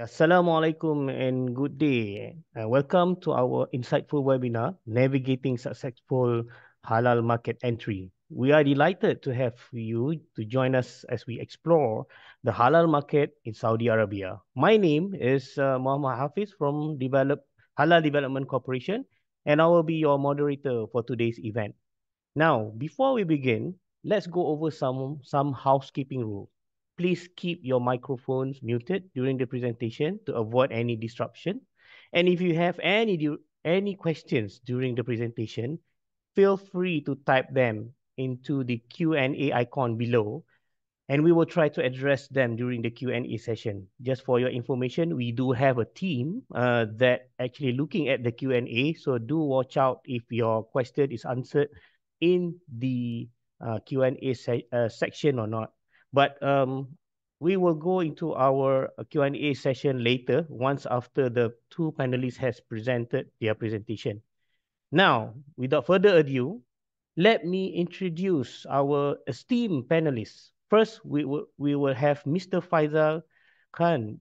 Assalamualaikum and good day. Welcome to our insightful webinar, Navigating Successful Halal Market Entry. We are delighted to have you to join us as we explore the halal market in Saudi Arabia. My name is Mohammad Hafiz from Halal Development Corporation, and I will be your moderator for today's event. Now, before we begin, let's go over some housekeeping rules. Please keep your microphones muted during the presentation to avoid any disruption. And if you have any questions during the presentation, feel free to type them into the Q&A icon below, and we will try to address them during the Q&A session. Just for your information, we do have a team that actually looking at the Q&A, so do watch out if your question is answered in the Q&A section or not. But we will go into our Q&A session later, once after the two panelists has presented their presentation. Now, without further ado, let me introduce our esteemed panelists. First, we will have Mr. Faizalkhan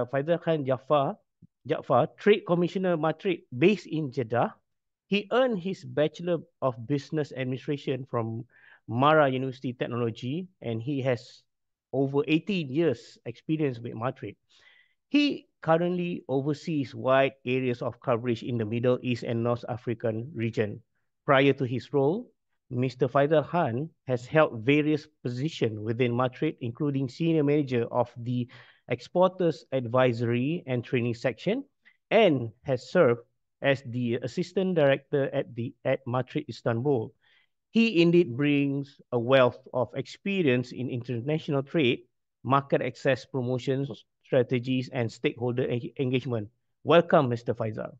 Jaafar, Trade Commissioner Matrade, based in Jeddah. He earned his Bachelor of Business Administration from 𝗪𝗏 University Technology, and he has over 18 years experience with Matrade. He currently oversees wide areas of coverage in the Middle East and North African region. Prior to his role, Mr. Faizalkhan has held various positions within Matrade, including Senior Manager of the Exporters Advisory and Training Section, and has served as the Assistant Director at Matrade Istanbul. He indeed brings a wealth of experience in international trade, market access promotions, strategies, and stakeholder engagement. Welcome, Mr. Faizal.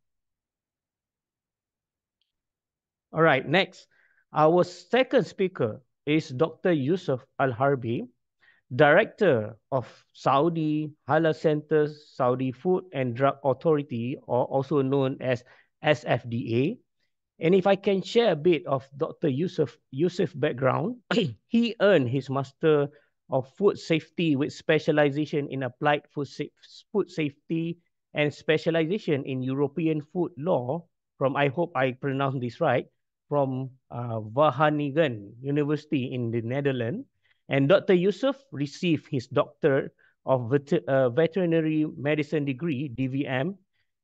All right, next, our second speaker is Dr. Yousif Al-Harbi, Director of Saudi Halal Centers, Saudi Food and Drug Authority, or also known as SFDA. And if I can share a bit of Dr. Yousif's background, he earned his Master of Food Safety with specialization in applied food safety and specialization in European food law from, I hope I pronounced this right, from Wageningen University in the Netherlands. And Dr. Yousif received his Doctor of Veterinary Medicine degree, DVM,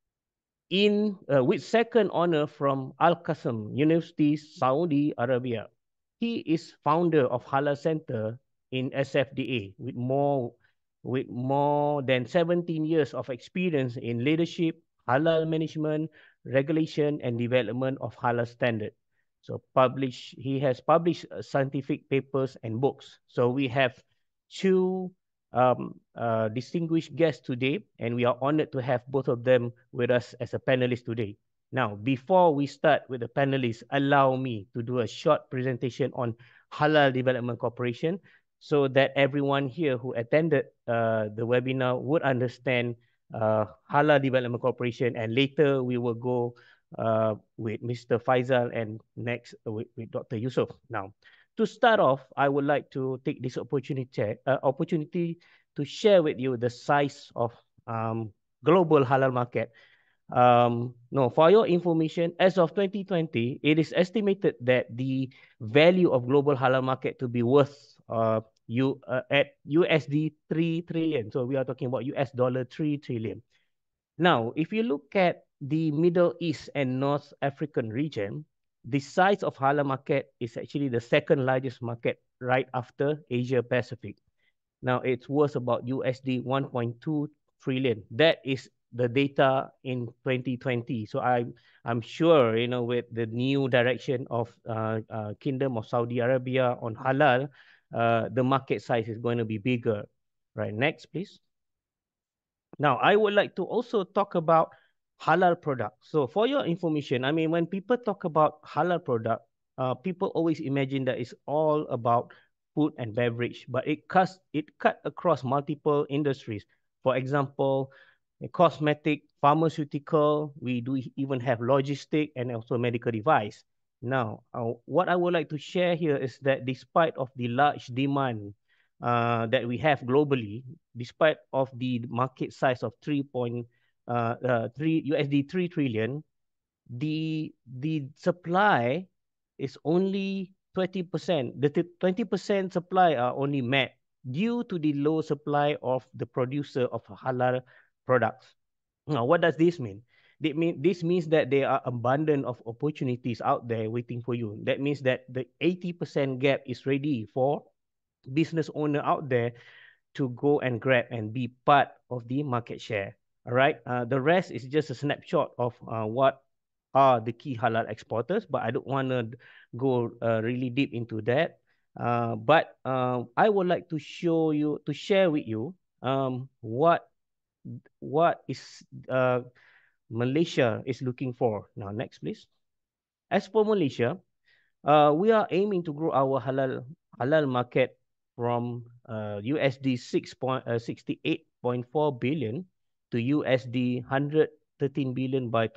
with second honor from Al-Qasim University, Saudi Arabia. He is founder of Halal Center in SFDA with more than 17 years of experience in leadership, halal management, regulation, and development of halal standard. So he has published scientific papers and books. So we have two distinguished guests today, and we are honored to have both of them with us as a panelist today. Now, before we start with the panelists, allow me to do a short presentation on Halal Development Corporation so that everyone here who attended the webinar would understand Halal Development Corporation, and later we will go with Mr. Faizal and next with Dr. Yousif. Now, to start off, I would like to take this opportunity to share with you the size of global halal market. For your information, as of 2020, it is estimated that the value of global halal market to be worth at USD 3 trillion. So we are talking about $3 trillion. Now, if you look at the Middle East and North African region, the size of halal market is actually the second largest market right after Asia Pacific. Now it's worth about USD 1.2 trillion. That is the data in 2020. So I'm sure, with the new direction of Kingdom of Saudi Arabia on halal, the market size is going to be bigger. Right, next, please. Now, I would like to also talk about halal products. So for your information, I mean, when people talk about halal product, people always imagine that it's all about food and beverage, but it cut across multiple industries. For example, cosmetic, pharmaceutical, we do even have logistic and also medical device. Now, what I would like to share here is that despite of the large demand that we have globally, despite of the market size of 3 trillion, the supply is only 20%. The 20% supply are only met due to the low supply of the producer of halal products. Now, what does this mean? This means that there are abundant of opportunities out there waiting for you. That means that the 80% gap is ready for business owner out there to go and grab and be part of the market share. All right. The rest is just a snapshot of what are the key halal exporters, but I don't want to go really deep into that. But I would like to share with you what is Malaysia is looking for. Now, next, please. As for Malaysia, we are aiming to grow our halal market from USD 68.4 billion to USD 113 billion by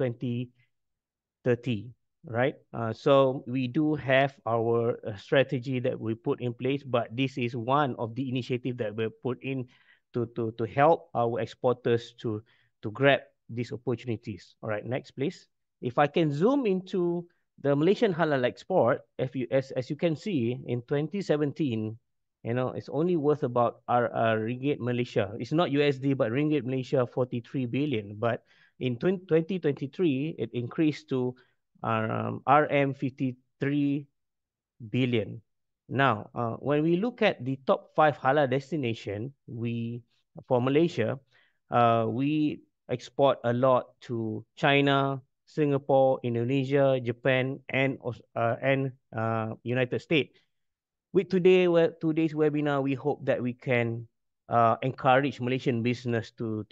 2030, right? So we do have our strategy that we put in place, but this is one of the initiatives that we put in to help our exporters to grab these opportunities. All right, next, please. If I can zoom into the Malaysian halal export, as you can see, in 2017, it's only worth about ringgit Malaysia. It's not USD, but ringgit Malaysia 43 billion. But in 2023, it increased to RM 53 billion. Now, when we look at the top 5 halal destination, for Malaysia, we export a lot to China, Singapore, Indonesia, Japan, and United States. With today's webinar, we hope that we can encourage Malaysian business to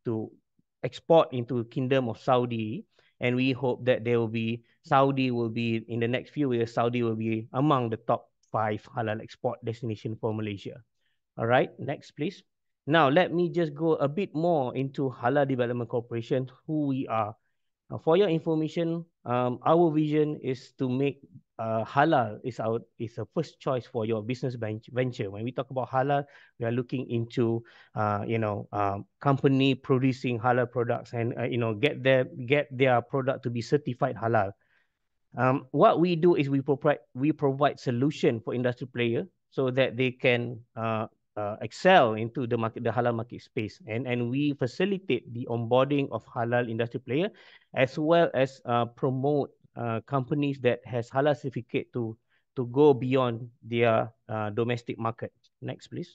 export into Kingdom of Saudi, and we hope that Saudi will be in the next few years. Saudi will be among the top 5 halal export destination for Malaysia. All right, next, please. Now, let me just go a bit more into Halal Development Corporation, who we are. For your information, our vision is to make halal is a first choice for your business venture. When we talk about halal, we are looking into company producing halal products and get their product to be certified halal. What we do is we provide solution for industry player so that they can excel into the halal market space, and we facilitate the onboarding of halal industry player, as well as promote companies that has halal certificate to go beyond their domestic market. Next, please.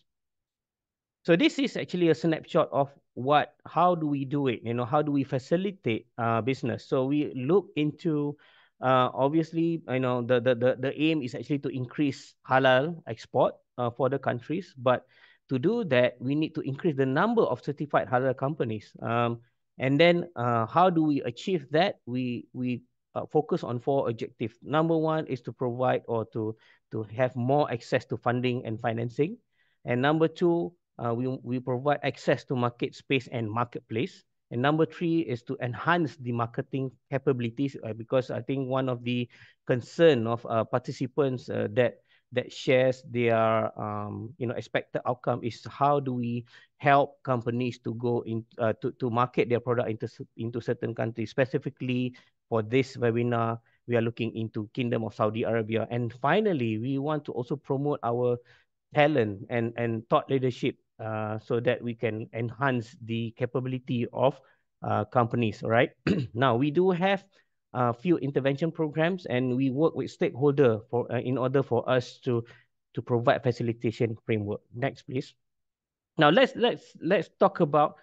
So this is actually a snapshot of how do we do it? How do we facilitate business? So we look into obviously, the aim is actually to increase halal export for the countries, but to do that, we need to increase the number of certified halal companies. And then how do we achieve that? We focus on 4 objectives. Number 1 is to provide or to have more access to funding and financing. And number 2, we provide access to market space and marketplace. And number 3 is to enhance the marketing capabilities, because I think one of the concern of participants that shares their expected outcome is how do we help companies to go in to market their product into certain countries. Specifically for this webinar, we are looking into Kingdom of Saudi Arabia. And finally, we want to also promote our talent and thought leadership so that we can enhance the capability of companies. All right. Now, we do have a few intervention programs, and we work with stakeholder in order for us to provide facilitation framework. Next, please. Now, let's talk about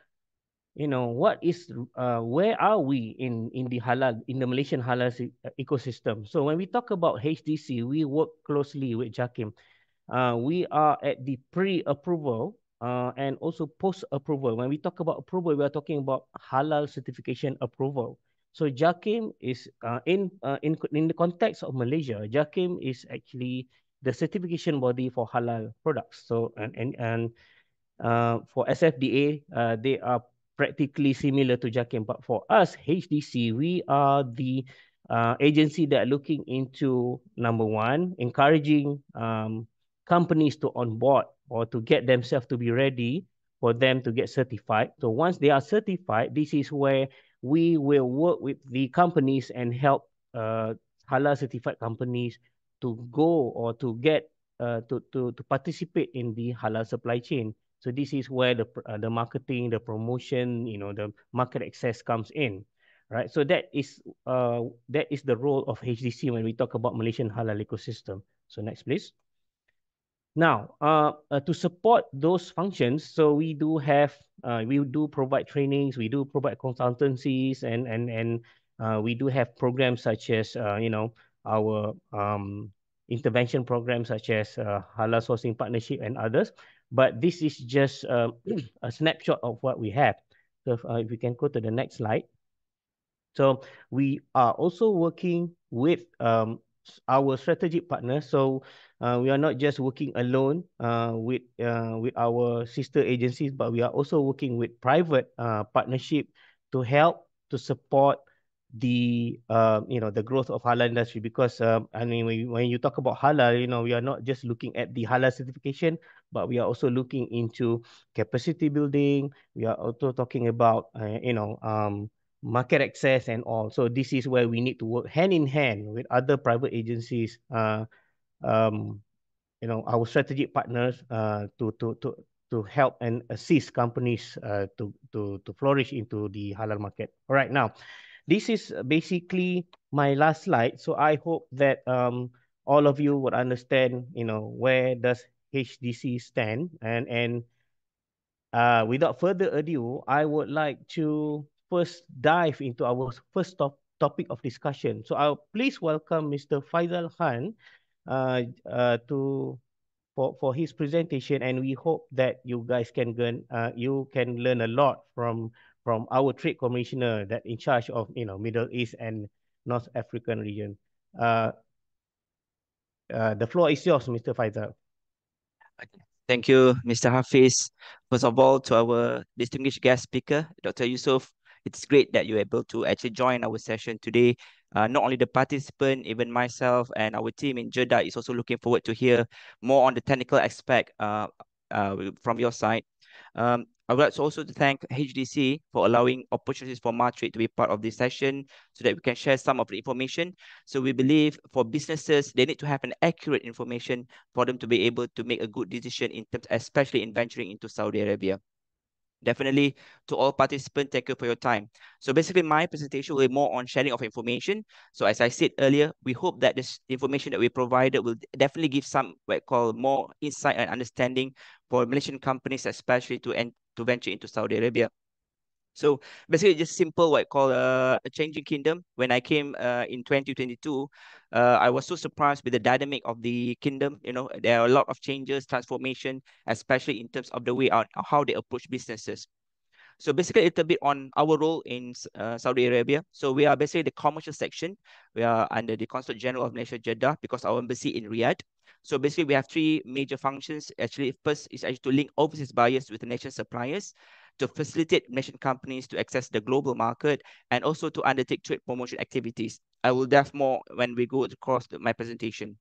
what is where are we in the Malaysian halal ecosystem. So when we talk about HDC, we work closely with JAKIM. We are at the pre-approval and also post-approval. When we talk about approval, we are talking about halal certification approval. So JAKIM is in the context of Malaysia, JAKIM is actually the certification body for halal products. So and for SFDA, they are practically similar to JAKIM, but for us, HDC, we are the agency that are looking into, number 1, encouraging companies to onboard or to get themselves to be ready for them to get certified. So once they are certified, this is where we will work with the companies and help halal certified companies to go or to get to participate in the halal supply chain. So this is where the marketing, the promotion, the market access comes in, right? So that is the role of HDC when we talk about Malaysian halal ecosystem. So next, please. Now, to support those functions, so we do provide trainings, we do provide consultancies, and we do have programs such as our intervention programs such as halal sourcing partnership and others. But this is just a snapshot of what we have. So if we can go to the next slide. So we are also working with our strategic partners. So we are not just working alone with our sister agencies, but we are also working with private partnership to help to support the the growth of halal industry. Because I mean, when you talk about halal, we are not just looking at the halal certification, but we are also looking into capacity building. We are also talking about market access and all. So this is where we need to work hand in hand with other private agencies, our strategic partners to help and assist companies to flourish into the halal market. All right, now this is basically my last slide. So I hope that all of you would understand, where does HDC stand, and without further ado, I would like to first dive into our first topic of discussion. So I'll please welcome Mr. Faizalkhan for his presentation, and we hope that you guys can learn a lot from our trade commissioner that in charge of Middle East and North African region. The floor is yours, Mr. Faizal. Thank you, Mr. Hafiz. First of all, to our distinguished guest speaker, Dr. Yousif, it's great that you're able to actually join our session today. Not only the participant, even myself and our team in Jeddah is also looking forward to hear more on the technical aspect from your side. I would like also to thank HDC for allowing opportunities for Matrade to be part of this session so that we can share some of the information. So we believe for businesses, they need to have an accurate information for them to be able to make a good decision in terms, especially in venturing into Saudi Arabia. Definitely, to all participants, thank you for your time. So basically, my presentation will be more on sharing of information. So as I said earlier, we hope that this information that we provided will definitely give some what I call more insight and understanding for Malaysian companies, especially to venture into Saudi Arabia. So basically, just simple what I call a changing kingdom. When I came in 2022, I was so surprised with the dynamic of the kingdom. There are a lot of changes, transformation, especially in terms of the way how they approach businesses. So basically, a little bit on our role in Saudi Arabia. So we are basically the commercial section. We are under the Consulate General of Malaysia, Jeddah, because our embassy in Riyadh. So basically, we have three major functions. Actually, first is actually to link overseas buyers with the nation suppliers, to facilitate nation companies to access the global market, and also to undertake trade promotion activities. I will dive more when we go across my presentation.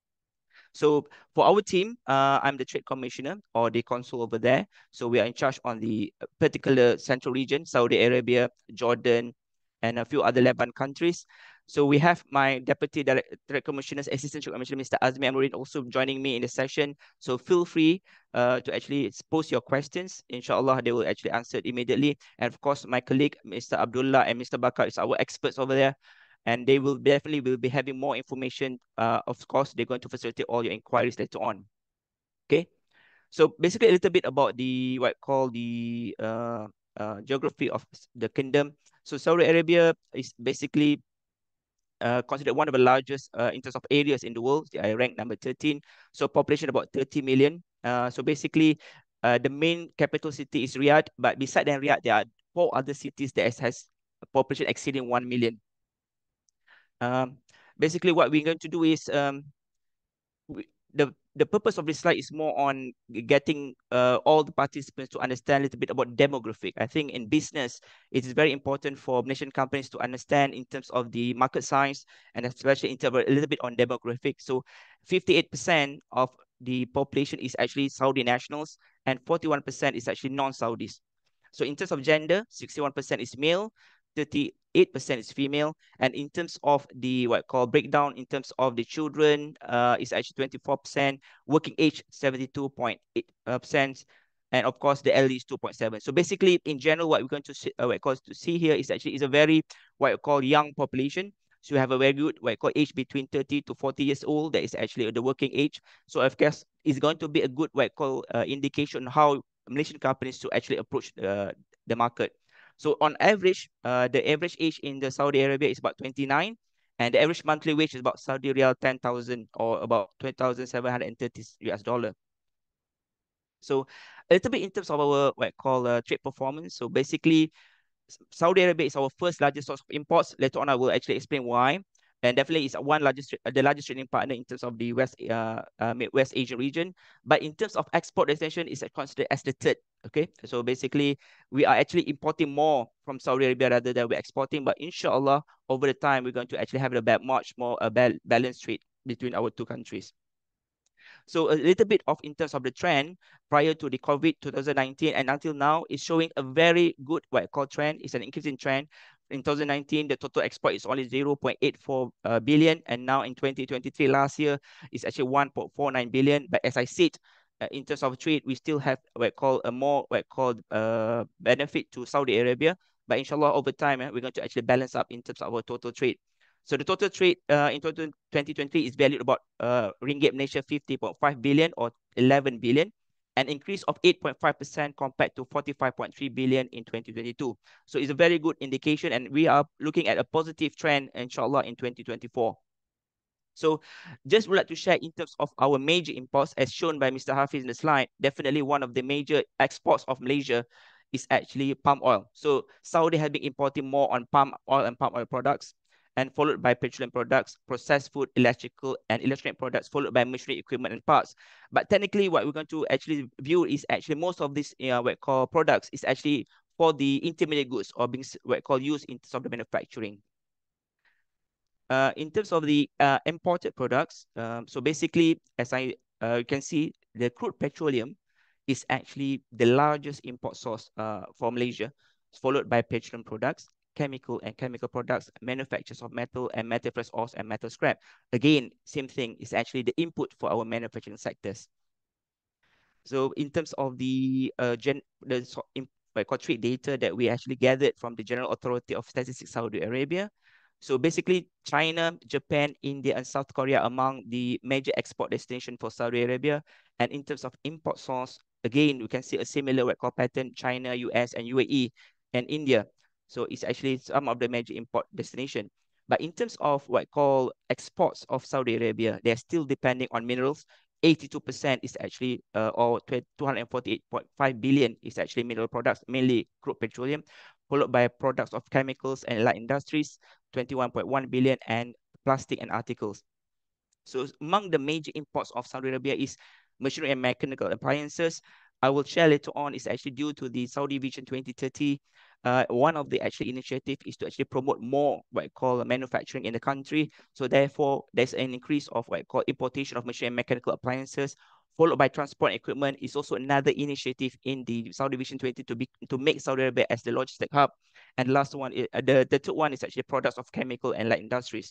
So for our team, I'm the trade commissioner or the consul over there. So we are in charge on the particular central region, Saudi Arabia, Jordan, and a few other Lebanon countries. So we have my deputy trade commissioner's assistant trade commissioner, Mr. Azmi Amurin, also joining me in the session. So feel free to actually post your questions. Inshallah, they will actually answer it immediately. And of course, my colleague, Mr. Abdullah and Mr. Bakar, is our experts over there. And they will definitely be having more information. Of course, they're going to facilitate all your inquiries later on. Okay. So basically, a little bit about the what I call the geography of the kingdom. So Saudi Arabia is basically considered one of the largest in terms of areas in the world. They are ranked number 13. So population about 30 million. So basically, the main capital city is Riyadh. But beside than Riyadh, there are 4 other cities that has a population exceeding 1 million. Basically, what we're going to do is the purpose of this slide is more on getting all the participants to understand a little bit about demographic. I think in business, it is very important for nation companies to understand in terms of the market size and especially in terms of a little bit on demographic. So 58% of the population is actually Saudi nationals, and 41% is actually non-Saudis. So in terms of gender, 61% is male, 38% is female, and in terms of the what call breakdown in terms of the children, is actually 24%, working age 72.8%, and of course the elderly is 2.7. So basically, in general, what we're going to see, to see here is actually is a very what you call young population. So you have a very good what you call age between 30 to 40 years old. That is actually the working age. So of course, it's going to be a good what you call indication how Malaysian companies to actually approach the market. So on average, the average age in the Saudi Arabia is about 29, and the average monthly wage is about Saudi Riyal 10,000 or about 20,730 US dollar. So a little bit in terms of our what I call trade performance. So basically, Saudi Arabia is our first largest source of imports. Later on, I will actually explain why. And definitely, it's the largest trading partner in terms of the West Asian region. But in terms of export destination, it's considered as the third. Okay, so basically, we are actually importing more from Saudi Arabia rather than we're exporting. But inshallah, over the time, we're going to actually have a much more balanced trade between our two countries. So a little bit of in terms of the trend prior to the COVID 2019 and until now is showing a very good what I call trend. It's an increasing trend. In 2019, the total export is only 0.84 billion, and now in 2023, last year, it's actually 1.49 billion. But as I said, in terms of trade, we still have what I call a more what I call benefit to Saudi Arabia. But inshallah, over time, we're going to actually balance up in terms of our total trade. So the total trade in 2020 is valued about ringgit Malaysia 50.5 billion or 11 billion, an increase of 8.5% compared to 45.3 billion in 2022. So it's a very good indication, and we are looking at a positive trend, inshallah, in 2024. So just would like to share in terms of our major imports, as shown by Mr. Hafiz in the slide, definitely one of the major exports of Malaysia is actually palm oil. So Saudi has been importing more on palm oil and palm oil products, and followed by petroleum products, processed food, electrical and electronic products, followed by machinery equipment and parts. But technically, what we're going to actually view is actually most of these what we call products is actually for the intermediate goods or being what we call used in terms of the manufacturing. In terms of the imported products, so basically, as you can see, the crude petroleum is actually the largest import source for Malaysia, followed by petroleum products, chemical and chemical products, manufacturers of metal and metal press ores and metal scrap. Again, same thing, is actually the input for our manufacturing sectors. So in terms of the trade data that we actually gathered from the General Authority of Statistics Saudi Arabia. So basically, China, Japan, India, and South Korea are among the major export destinations for Saudi Arabia. And in terms of import source, again, we can see a similar record pattern: China, US, and UAE, and India. So it's actually some of the major import destinations. But in terms of what I call exports of Saudi Arabia, they're still depending on minerals. 82% is actually, or 248.5 billion is actually mineral products, mainly crude petroleum, followed by products of chemicals and light industries, 21.1 billion, and plastic and articles. So among the major imports of Saudi Arabia is machinery and mechanical appliances. I will share later on is actually due to the Saudi Vision 2030. One of the actually initiative is to actually promote more what I call manufacturing in the country. So therefore, there's an increase of what I call importation of machinery and mechanical appliances, followed by transport equipment is also another initiative in the Saudi Vision 20 to make Saudi Arabia as the logistic hub. And the last one, the third one is actually products of chemical and light industries.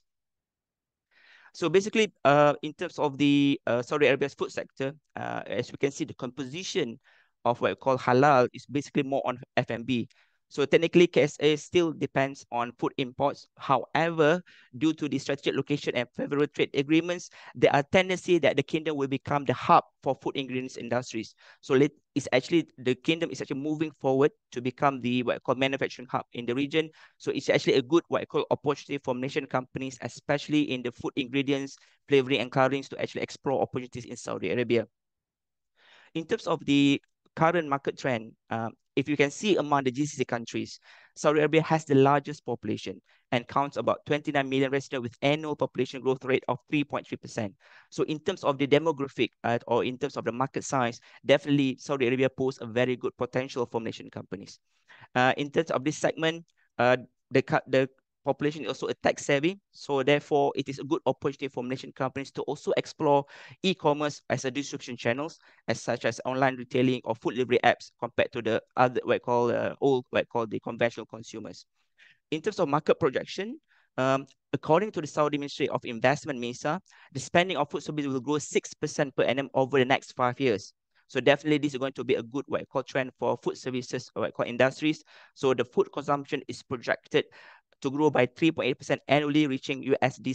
So basically, in terms of the Saudi Arabia's food sector, as we can see, the composition of what we call halal is basically more on F&B. So technically, KSA still depends on food imports. However, due to the strategic location and favorable trade agreements, there are tendency that the kingdom will become the hub for food ingredients industries. So it's actually the kingdom is actually moving forward to become the what I call manufacturing hub in the region. So it's actually a good what I call opportunity for Malaysian companies, especially in the food ingredients, flavoring, and colorings, to actually explore opportunities in Saudi Arabia. In terms of the current market trend, if you can see among the GCC countries, Saudi Arabia has the largest population and counts about 29 million residents with annual population growth rate of 3.3%. So in terms of the demographic or in terms of the market size, definitely Saudi Arabia poses a very good potential for Malaysian companies. In terms of this segment, the population is also a tech savvy. So therefore, it is a good opportunity for Malaysian companies to also explore e-commerce as a distribution channels, as such as online retailing or food delivery apps compared to the other what I call old what I call the conventional consumers. In terms of market projection, according to the Saudi Ministry of Investment, MISA, the spending of food service will grow 6% per annum over the next 5 years. So definitely this is going to be a good what I call trend for food services or what I call industries. So the food consumption is projected to grow by 3.8% annually, reaching USD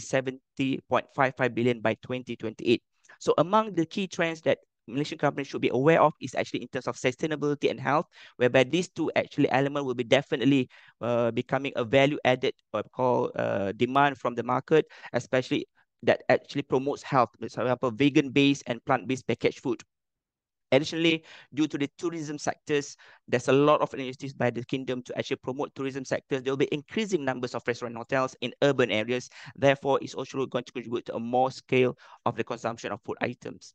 70.55 billion by 2028. So among the key trends that Malaysian companies should be aware of is actually in terms of sustainability and health, whereby these two actually elements will be definitely becoming a value added what we call demand from the market, especially that actually promotes health, for example, vegan-based and plant-based packaged food. Additionally, due to the tourism sectors, there's a lot of initiatives by the kingdom to actually promote tourism sectors. There will be increasing numbers of restaurant hotels in urban areas. Therefore, it's also going to contribute to a more scale of the consumption of food items.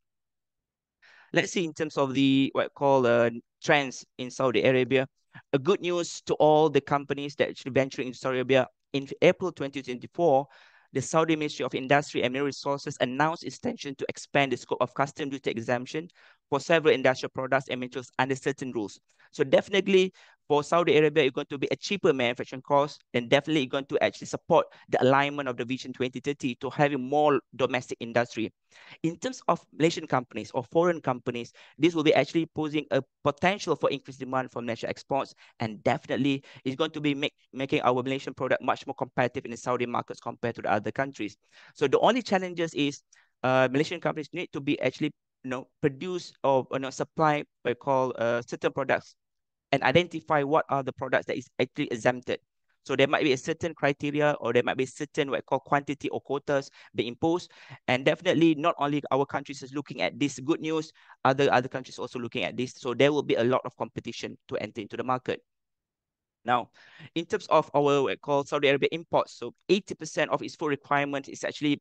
Let's see in terms of the what I call trends in Saudi Arabia. A good news to all the companies that actually venturing into Saudi Arabia. In April 2024, the Saudi Ministry of Industry and Mineral Resources announced its intention to expand the scope of custom duty exemption for several industrial products and materials under certain rules. So definitely for Saudi Arabia, it's going to be a cheaper manufacturing cost, and definitely going to actually support the alignment of the Vision 2030 to having more domestic industry. In terms of Malaysian companies or foreign companies, this will be actually posing a potential for increased demand for Malaysia exports, and definitely is going to be making our Malaysian product much more competitive in the Saudi markets compared to the other countries. So the only challenges is Malaysian companies need to be actually produce or supply what we call certain products and identify what are the products that is actually exempted. So there might be a certain criteria, or there might be certain what I call quantity or quotas being imposed. And definitely not only our countries is looking at this good news, other countries also looking at this. So there will be a lot of competition to enter into the market. Now, in terms of our what I call Saudi Arabia imports, so 80% of its food requirement is actually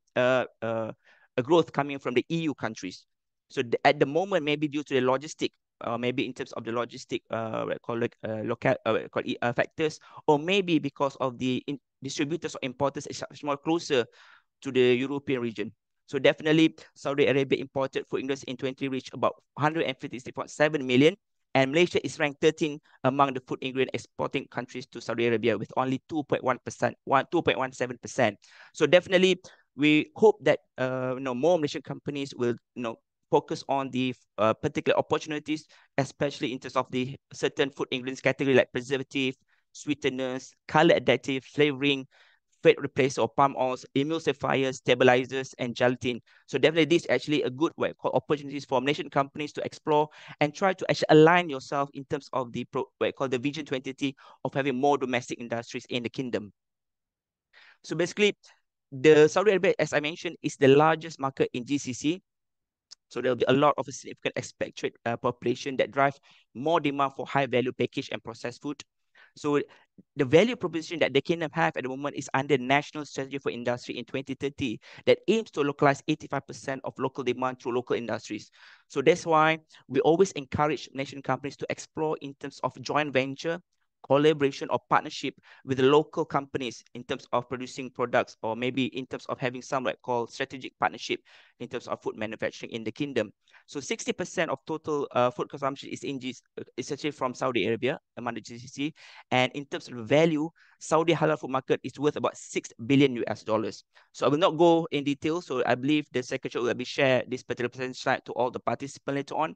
a growth coming from the EU countries. So at the moment, maybe due to the logistic, maybe in terms of the logistic, what I call like local factors, or maybe because of the distributors or importers is much more closer to the European region. So definitely, Saudi Arabia imported food ingredients in 2020 reached about 156.7 million, and Malaysia is ranked 13 among the food ingredient exporting countries to Saudi Arabia with only 2.1%, 2.17%. So definitely, we hope that more Malaysian companies will focus on the particular opportunities, especially in terms of the certain food ingredients category like preservative, sweeteners, color additive, flavoring, fat replacer or palm oils, emulsifiers, stabilizers, and gelatin. So definitely this is actually a good way called opportunities for Malaysian companies to explore and try to actually align yourself in terms of the what I call the Vision 2030 of having more domestic industries in the kingdom. So basically, the Saudi Arabia, as I mentioned, is the largest market in GCC. So there'll be a lot of a significant expatriate population that drive more demand for high value packaged and processed food. So the value proposition that the kingdom have at the moment is under National Strategy for Industry in 2030 that aims to localize 85% of local demand through local industries. So that's why we always encourage nation companies to explore in terms of joint venture, collaboration or partnership with the local companies in terms of producing products, or maybe in terms of having some like called strategic partnership in terms of food manufacturing in the kingdom. So 60% of total food consumption is actually from Saudi Arabia among the GCC. And in terms of value, Saudi Halal food market is worth about 6 billion US dollars. So I will not go in detail. So I believe the secretary will be share this particular slide to all the participants later on.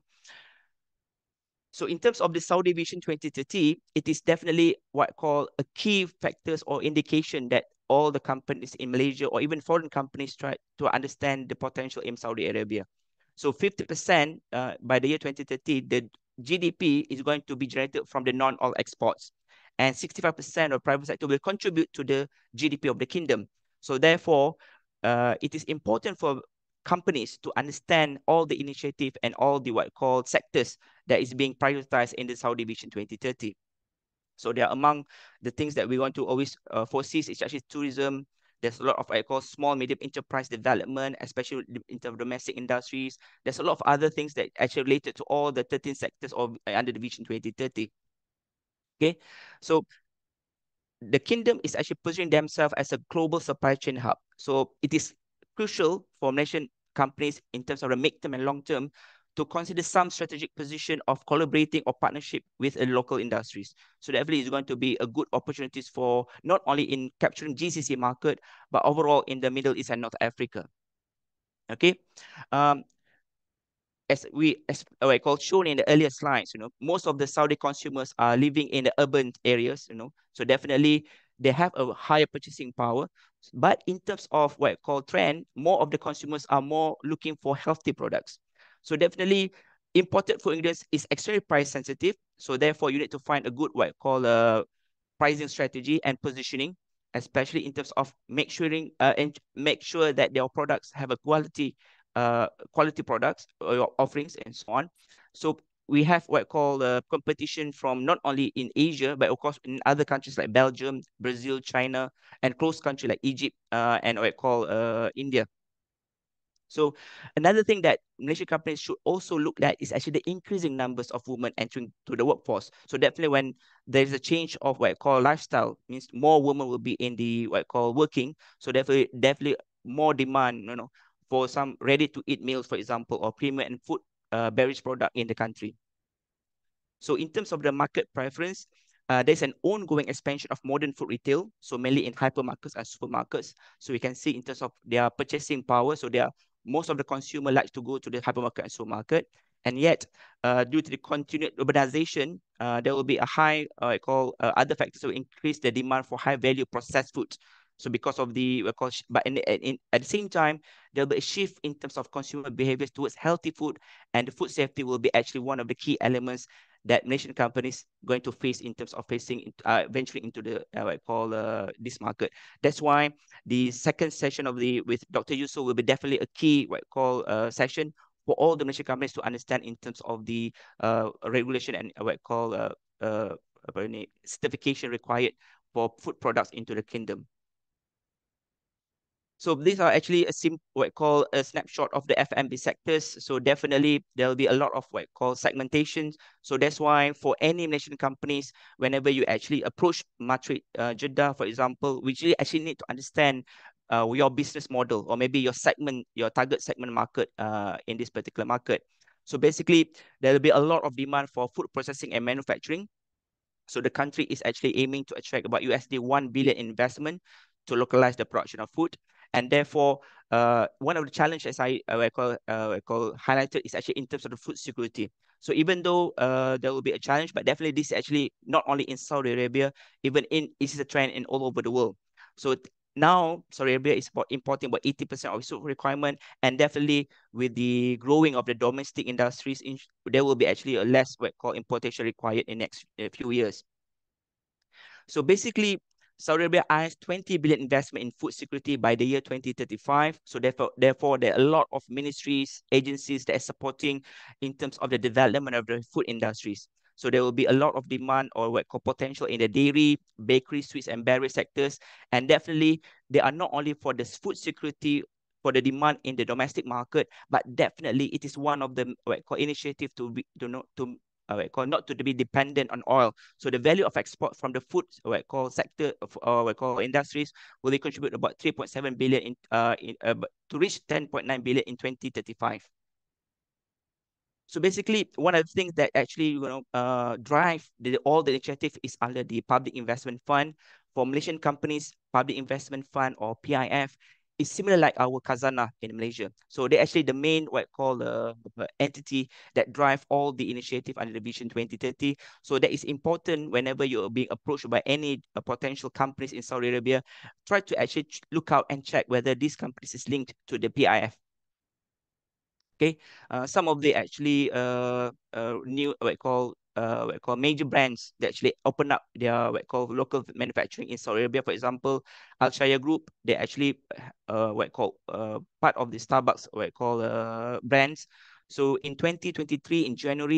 So in terms of the Saudi Vision 2030, it is definitely what I call a key factors or indication that all the companies in Malaysia or even foreign companies try to understand the potential in Saudi Arabia. So 50% by the year 2030, the GDP is going to be generated from the non-oil exports. And 65% of private sector will contribute to the GDP of the kingdom. So therefore, it is important for companies to understand all the initiative and all the what I call sectors that is being prioritized in the Saudi Vision 2030. So they are among the things that we want to always foresee is actually tourism. There's a lot of what I call small, medium enterprise development, especially in terms of domestic industries. There's a lot of other things that actually related to all the 13 sectors of under the Vision 2030. Okay, so the kingdom is actually positioning themselves as a global supply chain hub. So it is crucial for Malaysian companies in terms of the mid-term and long-term to consider some strategic position of collaborating or partnership with local industries. So definitely is going to be a good opportunities for not only in capturing GCC market, but overall in the Middle East and North Africa. Okay. As what I call shown in the earlier slides, most of the Saudi consumers are living in the urban areas, so definitely they have a higher purchasing power. But in terms of what I call trend, more of the consumers are more looking for healthy products. So definitely imported food ingredients is extremely price sensitive. So therefore you need to find a good what I call pricing strategy and positioning, especially in terms of make sure that their products have a quality products or offerings and so on. So we have what I call competition from not only in Asia, but of course in other countries like Belgium, Brazil, China, and close country like Egypt and what I call India. So another thing that Malaysian companies should also look at is actually the increasing numbers of women entering to the workforce. So definitely when there's a change of what I call lifestyle, means more women will be in the what I call working. So definitely more demand, for some ready to eat meals, for example, or premium and food beverage product in the country. So in terms of the market preference, there's an ongoing expansion of modern food retail, so mainly in hypermarkets and supermarkets. So we can see in terms of their purchasing power, so most of the consumer likes to go to the hypermarket and supermarket. And yet, due to the continued urbanization, there will be a high, I call other factors to increase the demand for high value processed foods. So because of the, but at the same time, there'll be a shift in terms of consumer behaviors towards healthy food, and the food safety will be actually one of the key elements that Malaysian companies going to face in terms of venturing into the what I call this market. That's why the second session with Dr. Yousif will be definitely a key what I call session for all the Malaysian companies to understand in terms of the regulation and what I call certification required for food products into the kingdom. So these are actually what I call a snapshot of the F&B sectors. So definitely there will be a lot of what I call segmentation. So that's why for any Malaysian companies, whenever you actually approach Matrade Jeddah, for example, we actually need to understand your business model or maybe your target segment market in this particular market. So basically, there will be a lot of demand for food processing and manufacturing. So the country is actually aiming to attract about $1 billion investment to localize the production of food. And therefore, one of the challenges I call highlighted is actually in terms of the food security. So even though there will be a challenge, but definitely this is actually not only in Saudi Arabia, this is a trend in all over the world. So now Saudi Arabia is importing about 80% of its food requirement, and definitely with the growing of the domestic industries, there will be actually a less what call importation required in next few years. So basically, Saudi Arabia eyes 20 billion investment in food security by the year 2035. So therefore, there are a lot of ministries, agencies that are supporting in terms of the development of the food industries. So there will be a lot of demand or what call potential in the dairy, bakery, sweets and beverage sectors. And definitely, they are not only for the food security for the demand in the domestic market, but definitely it is one of the what call initiative not to be dependent on oil. So the value of export from the food what I call sector or what I call industries will contribute about 3.7 billion to reach 10.9 billion in 2035. So basically, one of the things that actually drive all the initiative is under the Public Investment Fund. For Malaysian companies, Public Investment Fund or PIF is similar like our Khazanah in Malaysia. So they're actually the main what I call entity that drive all the initiative under the Vision 2030. So that is important whenever you're being approached by any potential companies in Saudi Arabia. Try to actually look out and check whether these companies is linked to the PIF. Okay, some of the actually new what I call major brands that actually open up their what I call local manufacturing in Saudi Arabia. For example, Al Shaya Group, they actually what I call part of the Starbucks what I call brands. So in 2023 in January,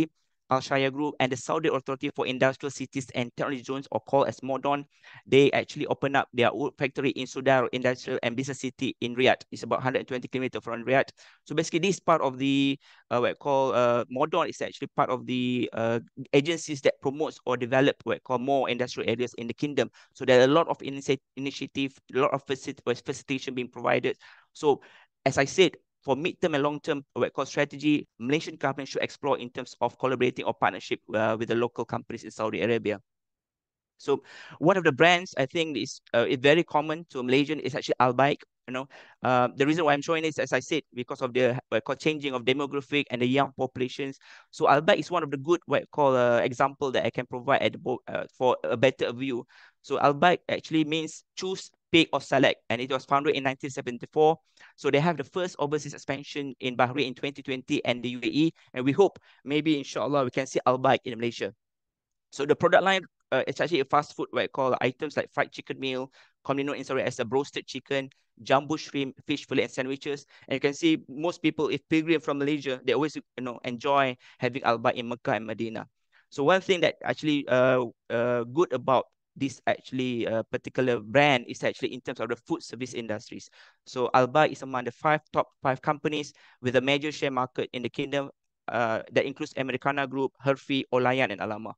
Al-Shaya Group, and the Saudi Authority for Industrial Cities and Technology Zones, or called as MODON. They actually opened up their own factory in Sudar Industrial and Business City in Riyadh. It's about 120 kilometers from Riyadh. So basically, this part of the what we call MODON is actually part of the agencies that promotes or develop what we call more industrial areas in the kingdom. So there are a lot of initiative, a lot of facilitation being provided. So as I said, for mid-term and long-term what we call strategy, Malaysian companies should explore in terms of collaborating or partnership with the local companies in Saudi Arabia. So one of the brands I think is very common to Malaysian is actually 𝗪𝗪𝗧. You know, the reason why I'm showing this, as I said, because of the what I call changing of demographic and the young populations. So 𝗪𝗪𝗧 is one of the good what I call example that I can provide at the for a better view. So 𝗪𝗪𝗧 actually means choose, pick, or select, and it was founded in 1974. So they have the first overseas expansion in Bahrain in 2020 and the UAE, and we hope maybe inshallah we can see 𝗪𝗪𝗧 in Malaysia. So the product line, it's actually a fast food what I call items like fried chicken meal, commonly known in Saudi as a roasted chicken, jumbo shrimp, fish fillet, and sandwiches. And you can see most people, if pilgrim from Malaysia, they always enjoy having 𝗪𝗪𝗧 in Mecca and Medina. So one thing that actually good about this actually particular brand is actually in terms of the food service industries. So 𝗪𝗪𝗧 is among the top five companies with a major share market in the kingdom that includes Americana Group, Harbi, Olayan, and Alama.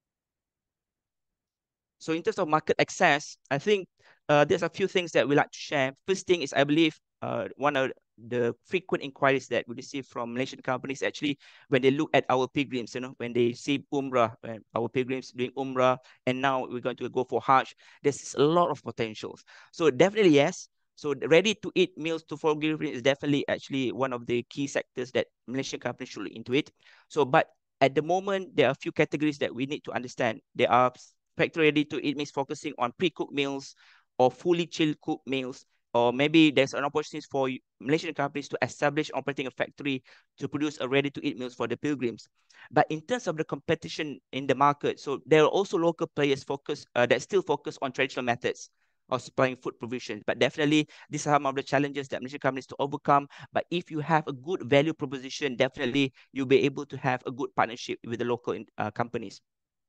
So in terms of market access, I think there's a few things that we like to share. First thing is, I believe one of the frequent inquiries that we receive from Malaysian companies actually when they look at our pilgrims, when they see Umrah, our pilgrims doing Umrah, and now we're going to go for Hajj, there's a lot of potentials. So definitely yes. So ready-to-eat meals to for pilgrims is definitely actually one of the key sectors that Malaysian companies should look into it. So, but at the moment, there are a few categories that we need to understand. There are factory ready-to-eat means focusing on pre-cooked meals or fully chilled cooked meals, or maybe there's an opportunity for Malaysian companies to establish operating a factory to produce a ready-to-eat meals for the pilgrims. But in terms of the competition in the market, so there are also local players that still focus on traditional methods of supplying food provisions. But definitely, these are some of the challenges that Malaysian companies to overcome. But if you have a good value proposition, definitely you'll be able to have a good partnership with the local companies.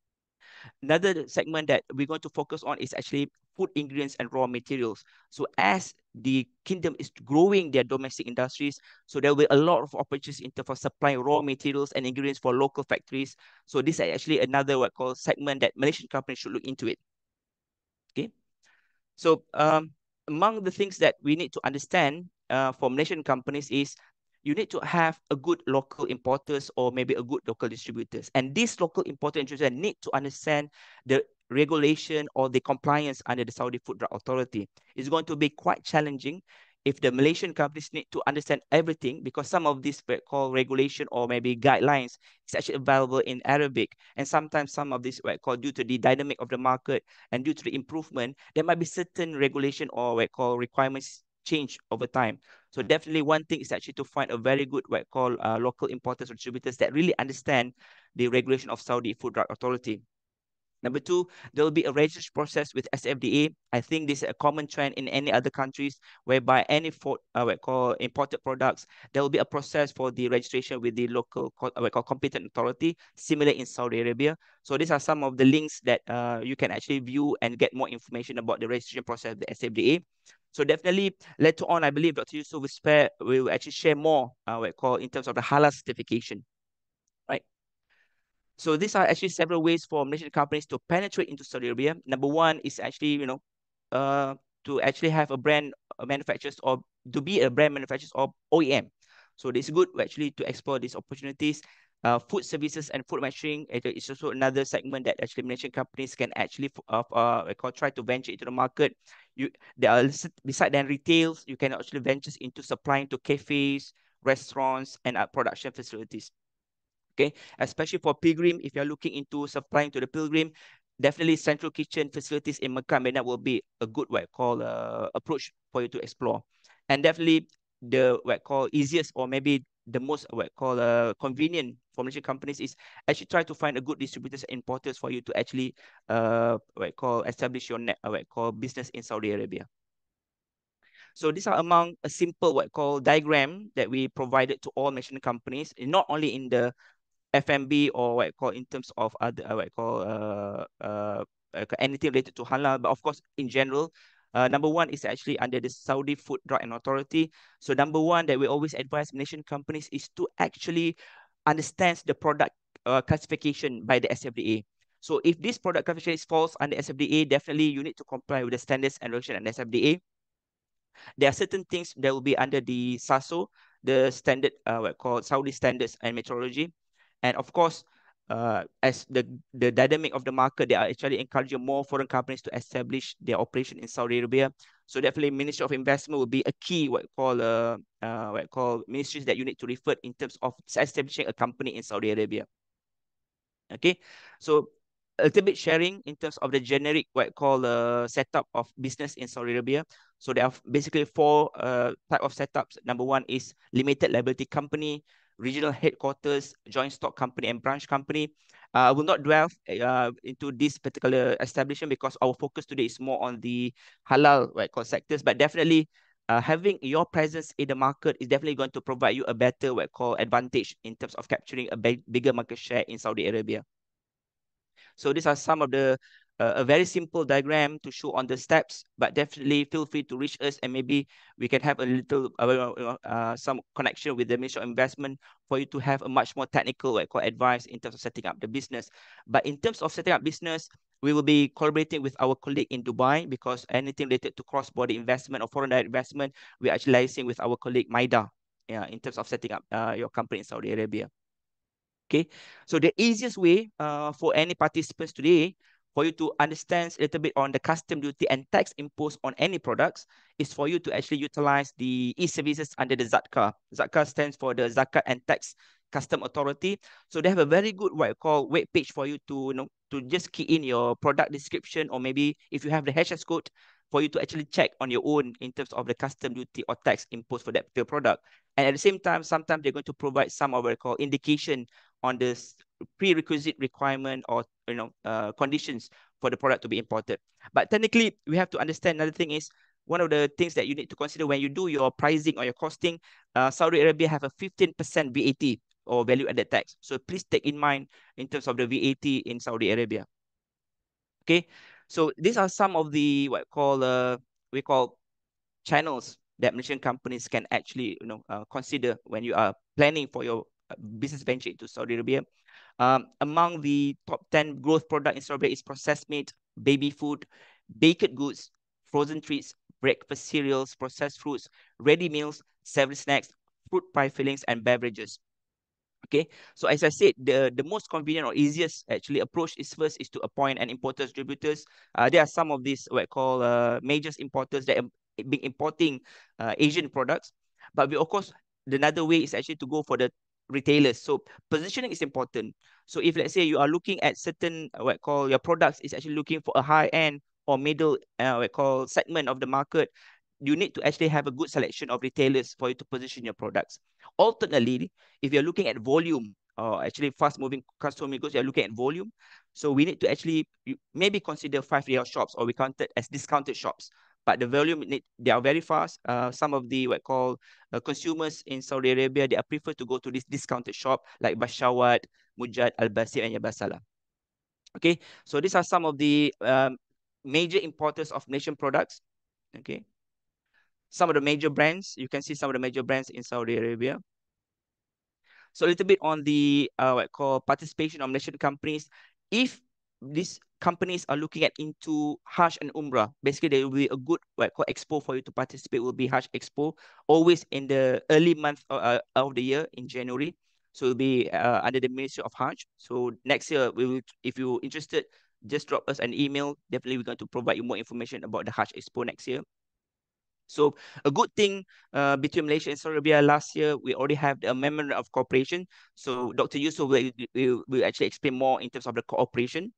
Another segment that we're going to focus on is actually food ingredients and raw materials. So as the kingdom is growing their domestic industries, so there will be a lot of opportunities in terms of supplying raw materials and ingredients for local factories. So this is actually another what called segment that Malaysian companies should look into it. Okay. So among the things that we need to understand for Malaysian companies is you need to have a good local importers or maybe a good local distributors. And these local importers and distributors need to understand the regulation or the compliance under the Saudi Food Drug Authority. It's going to be quite challenging if the Malaysian companies need to understand everything, because some of these called regulation or maybe guidelines is actually available in Arabic. And sometimes some of this due to the dynamic of the market and due to the improvement, there might be certain regulation or requirements change over time. So definitely one thing is actually to find a very good local importers or distributors that really understand the regulation of Saudi Food Drug Authority. Number two, there will be a registration process with SFDA. I think this is a common trend in any other countries whereby any imported products, there will be a process for the registration with the local competent authority, similar in Saudi Arabia. So these are some of the links that you can actually view and get more information about the registration process of the SFDA. So definitely later on, I believe Dr. Yousif will actually share more in terms of the halal certification, right? So these are actually several ways for Malaysian companies to penetrate into Saudi Arabia. Number one is actually, to actually have a brand manufacturers or to be a brand manufacturers or OEM. So it's good actually to explore these opportunities. Food services and food manufacturing is also another segment that actually Malaysian companies can actually try to venture into the market. Beside than retails, you can actually venture into supplying to cafes, restaurants, and production facilities. Okay, especially for pilgrim, if you're looking into supplying to the pilgrim, definitely central kitchen facilities in Mecca and Medina will be a good approach for you to explore. And definitely the easiest or maybe the most convenient for Malaysian companies is actually try to find a good distributors and importers for you to actually establish your business in Saudi Arabia. So these are among a simple diagram that we provided to all Malaysian companies, not only in the F&B or what I call in terms of other what I call anything related to halal. But of course, in general, number one is actually under the Saudi Food, Drug and Authority. So number one that we always advise Malaysian companies is to actually understand the product classification by the SFDA. So if this product classification falls under SFDA, definitely you need to comply with the standards and regulation and SFDA. There are certain things that will be under the SASO, the standard, what called Saudi standards and metrology. And of course, as the dynamic of the market, they are actually encouraging more foreign companies to establish their operation in Saudi Arabia. So definitely Ministry of Investment will be a key what call ministries that you need to refer in terms of establishing a company in Saudi Arabia. Okay, so a little bit sharing in terms of the generic what call setup of business in Saudi Arabia. So there are basically four type of setups. Number one is limited liability company, regional headquarters, joint stock company, and branch company. I will not dwell into this particular establishment because our focus today is more on the halal what call sectors, but definitely having your presence in the market is definitely going to provide you a better what call advantage in terms of capturing a bigger market share in Saudi Arabia. So these are some of the a very simple diagram to show on the steps, but definitely feel free to reach us and maybe we can have a little some connection with the Ministry of Investment for you to have a much more technical advice in terms of setting up the business. But in terms of setting up business, we will be collaborating with our colleague in Dubai because anything related to cross-border investment or foreign direct investment, we're actually liaising with our colleague Maida, in terms of setting up your company in Saudi Arabia. Okay, so the easiest way for any participants today for you to understand a little bit on the custom duty and tax imposed on any products is for you to actually utilize the e-services under the ZATCA. ZATCA stands for the Zakat and Tax Custom Authority. So they have a very good what I call web page for you to to just key in your product description, or maybe if you have the HS code for you to actually check on your own in terms of the custom duty or tax imposed for that particular product. And at the same time, sometimes they're going to provide some of what I call indication on the prerequisite requirement or conditions for the product to be imported. But technically, we have to understand another thing is one of the things that you need to consider when you do your pricing or your costing. Saudi Arabia have a 15% VAT or value added tax. So please take in mind in terms of the VAT in Saudi Arabia. Okay, so these are some of the what we call channels that Malaysian companies can actually consider when you are planning for your business venture into Saudi Arabia. Among the top 10 growth product in Saudi Arabia is processed meat, baby food, baked goods, frozen treats, breakfast cereals, processed fruits, ready meals, savory snacks, fruit pie fillings, and beverages. Okay, so as I said, the most convenient or easiest actually approach is first is to appoint an importer distributors. There are some of these what I call major importers that have been importing Asian products, but we of course another way is actually to go for the retailers. So positioning is important. So if let's say you are looking at certain what I call your products is actually looking for a high end or middle what I call segment of the market, you need to actually have a good selection of retailers for you to position your products. Alternately, if you're looking at volume or actually fast moving customer goods, you're looking at volume. So we need to actually maybe consider 5-year shops, or we count it as discounted shops. But the volume, they are very fast. Some of the what I call consumers in Saudi Arabia, they are prefer to go to this discounted shop like Bashawat, Mujad, Al-Basir, and Yabasala. Okay, so these are some of the major importers of Malaysian products. Okay, some of the major brands, you can see some of the major brands in Saudi Arabia. So a little bit on the what I call participation of Malaysian companies. If these companies are looking at into Hajj and Umrah, basically there will be a good what I call expo for you to participate. Will be Hajj Expo, always in the early month of the year in January. So it will be under the Ministry of Hajj. So next year we will, if you're interested, just drop us an email. Definitely we're going to provide you more information about the Hajj Expo next year. So a good thing between Malaysia and Saudi Arabia last year, we already have the memorandum of cooperation. So Dr. Yousif will actually explain more in terms of the cooperation.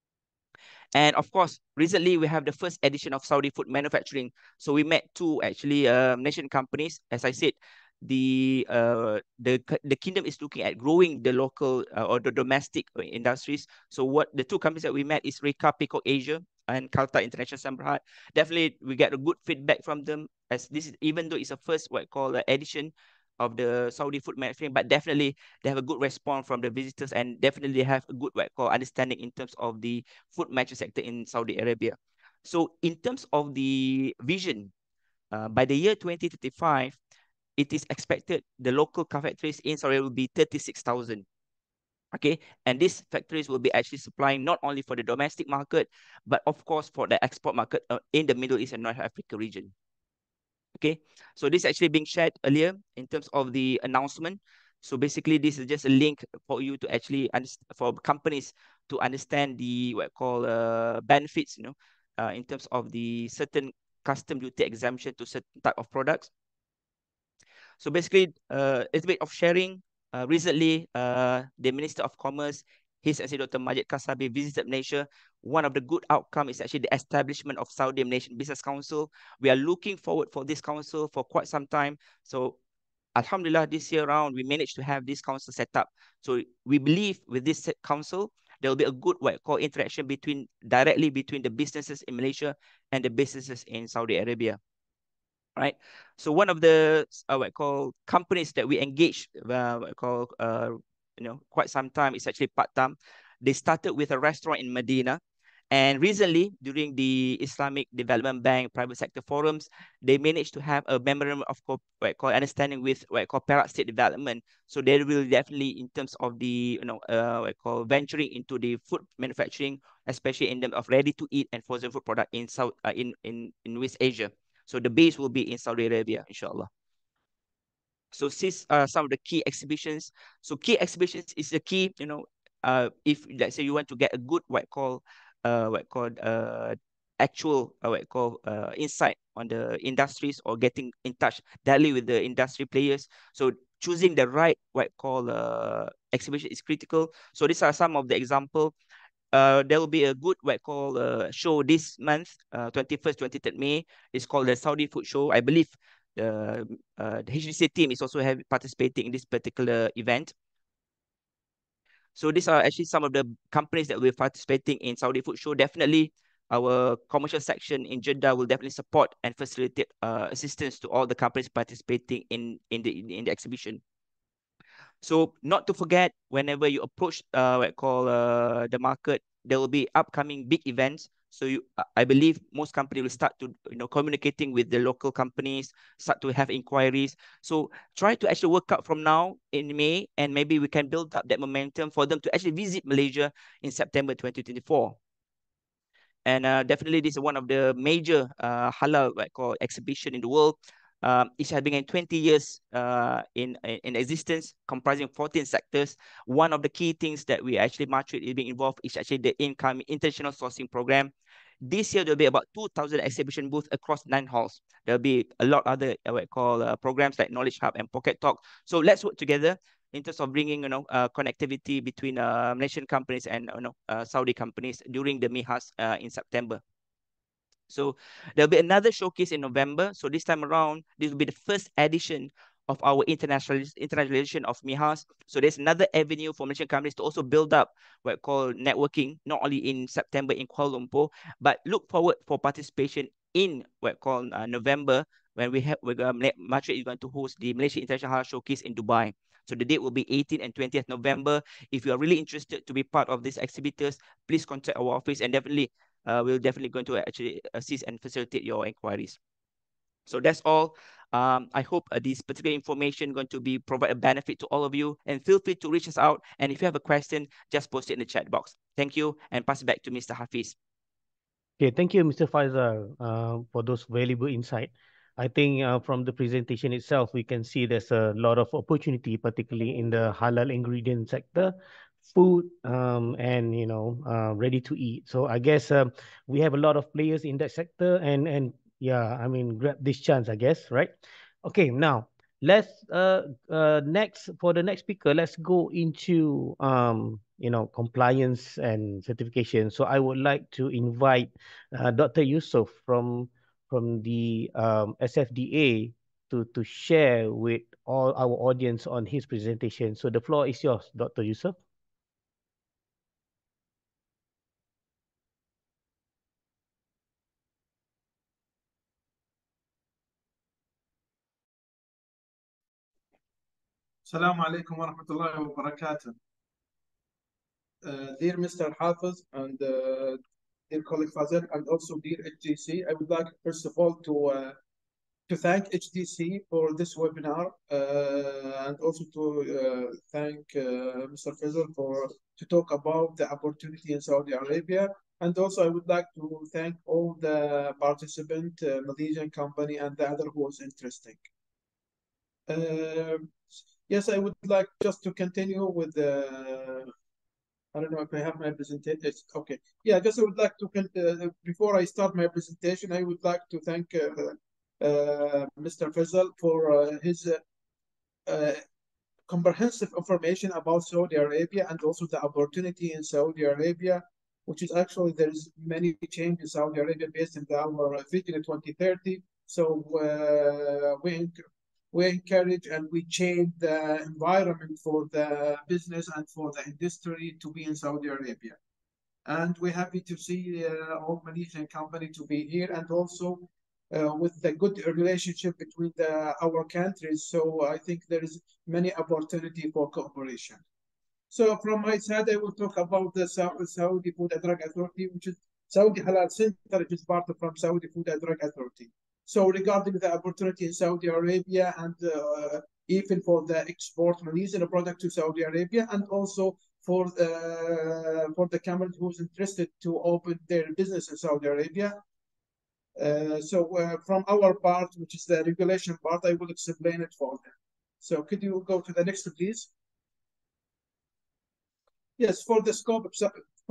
And of course, recently we have the first edition of Saudi Food Manufacturing. So we met two actually Malaysian companies. As I said, the kingdom is looking at growing the local or the domestic industries. So what the two companies that we met is Reka Peacock Asia and Calta International Sambrahat. Definitely we get a good feedback from them, as this is, even though it's a first what I call edition, of the Saudi food manufacturing, but definitely they have a good response from the visitors, and definitely they have a good what call understanding in terms of the food manufacturing sector in Saudi Arabia. So in terms of the vision, by the year 2035, it is expected the local car factories in Saudi Arabia will be 36,000. Okay, and these factories will be actually supplying not only for the domestic market, but of course for the export market in the Middle East and North Africa region. Okay, so this is actually being shared earlier in terms of the announcement. So basically, this is just a link for you to actually for companies to understand the what call benefits, in terms of the certain custom duty exemption to certain type of products. So basically, it's a bit of sharing. Recently, the Minister of Commerce, His Excellency Dr. 𝗪𝗪𝗕𝗓𝗓 visited Malaysia. One of the good outcomes is actually the establishment of Saudi Malaysian Business Council. We are looking forward for this council for quite some time. So Alhamdulillah, this year around, we managed to have this council set up. So we believe with this council, there will be a good what call interaction directly between the businesses in Malaysia and the businesses in Saudi Arabia. Right. So one of the what call companies that we engaged quite some time is actually Patam. They started with a restaurant in Medina, and recently during the Islamic Development Bank Private Sector Forums, they managed to have a memorandum of understanding with Perak State Development. So they will definitely in terms of the venturing into the food manufacturing, especially in terms of ready to eat and frozen food product in West Asia. So the base will be in Saudi Arabia, inshallah. So these are some of the key exhibitions. So key exhibitions is the key, if let's say you want to get a good actual insight on the industries or getting in touch directly with the industry players. So choosing the right exhibition is critical. So these are some of the example. There will be a good show this month, 21st, 23rd May. It's called the Saudi Food Show. I believe the HDC team is also participating in this particular event. So these are actually some of the companies that will be participating in Saudi Food Show. Definitely, our commercial section in Jeddah will definitely support and facilitate assistance to all the companies participating in the exhibition. So not to forget, whenever you approach the market, there will be upcoming big events. So I believe most companies will start to communicating with the local companies, start to have inquiries. So try to actually work out from now in May, and maybe we can build up that momentum for them to actually visit Malaysia in September 2024. And definitely, this is one of the major halal exhibition in the world. It has been in 20 years in existence, comprising 14 sectors. One of the key things that we actually Matrade is being involved is actually the international sourcing program. This year, there'll be about 2,000 exhibition booths across 9 halls. There'll be a lot of other programs like Knowledge Hub and Pocket Talk. So let's work together in terms of bringing connectivity between Malaysian companies and Saudi companies during the MIHAS in September. So there'll be another showcase in November. So this time around, this will be the first edition of our internationalization of MIHAS. So there's another avenue for Malaysian companies to also build up what we call networking, not only in September in Kuala Lumpur, but look forward for participation in what we call November, when Matrade is going to host the Malaysia International Halal Showcase in Dubai. So the date will be 18th and 20th November. If you are really interested to be part of these exhibitors, please contact our office, and definitely we're definitely going to actually assist and facilitate your inquiries. So that's all. I hope this particular information going to be provide a benefit to all of you, and feel free to reach us out. And if you have a question, just post it in the chat box. Thank you, and pass it back to Mr. Hafiz. Okay, thank you, Mr. Faizal, for those valuable insight. I think from the presentation itself, we can see there's a lot of opportunity, particularly in the halal ingredient sector, food, and ready to eat. So I guess we have a lot of players in that sector, and yeah, I mean, grab this chance, I guess, right? Okay, now let's next for the next speaker, let's go into compliance and certification. So I would like to invite Dr. Yousif from the SFDA to share with all our audience on his presentation. So the floor is yours, Dr. Yousif. Assalamu alaikum wa rahmatullahi wa barakatuh. Dear Mr. Hafiz and dear colleague Fazil and also dear HDC, I would like first of all to thank HDC for this webinar and also to thank Mr. Faisal to talk about the opportunity in Saudi Arabia. And also I would like to thank all the participants, Malaysian company and the other who was interesting. Yes, I would like just to continue with the, I don't know if I have my presentation. Okay. Yeah, just I would like to, before I start my presentation, I would like to thank Mr. Faisal for his comprehensive information about Saudi Arabia and also the opportunity in Saudi Arabia, which is actually there is many changes in Saudi Arabia based on our vision 2030. So we encourage and we change the environment for the business and for the industry to be in Saudi Arabia. And we're happy to see all Malaysian company to be here and also with the good relationship between our countries. So I think there is many opportunity for cooperation. So from my side, I will talk about the Saudi Food and Drug Authority, which is Saudi Halal Center, which is part from Saudi Food and Drug Authority. So regarding the opportunity in Saudi Arabia and even for the export Malaysian product to Saudi Arabia and also for the company who's interested to open their business in Saudi Arabia. From our part, which is the regulation part, I will explain it for them. So could you go to the next, please? Yes, for the scope of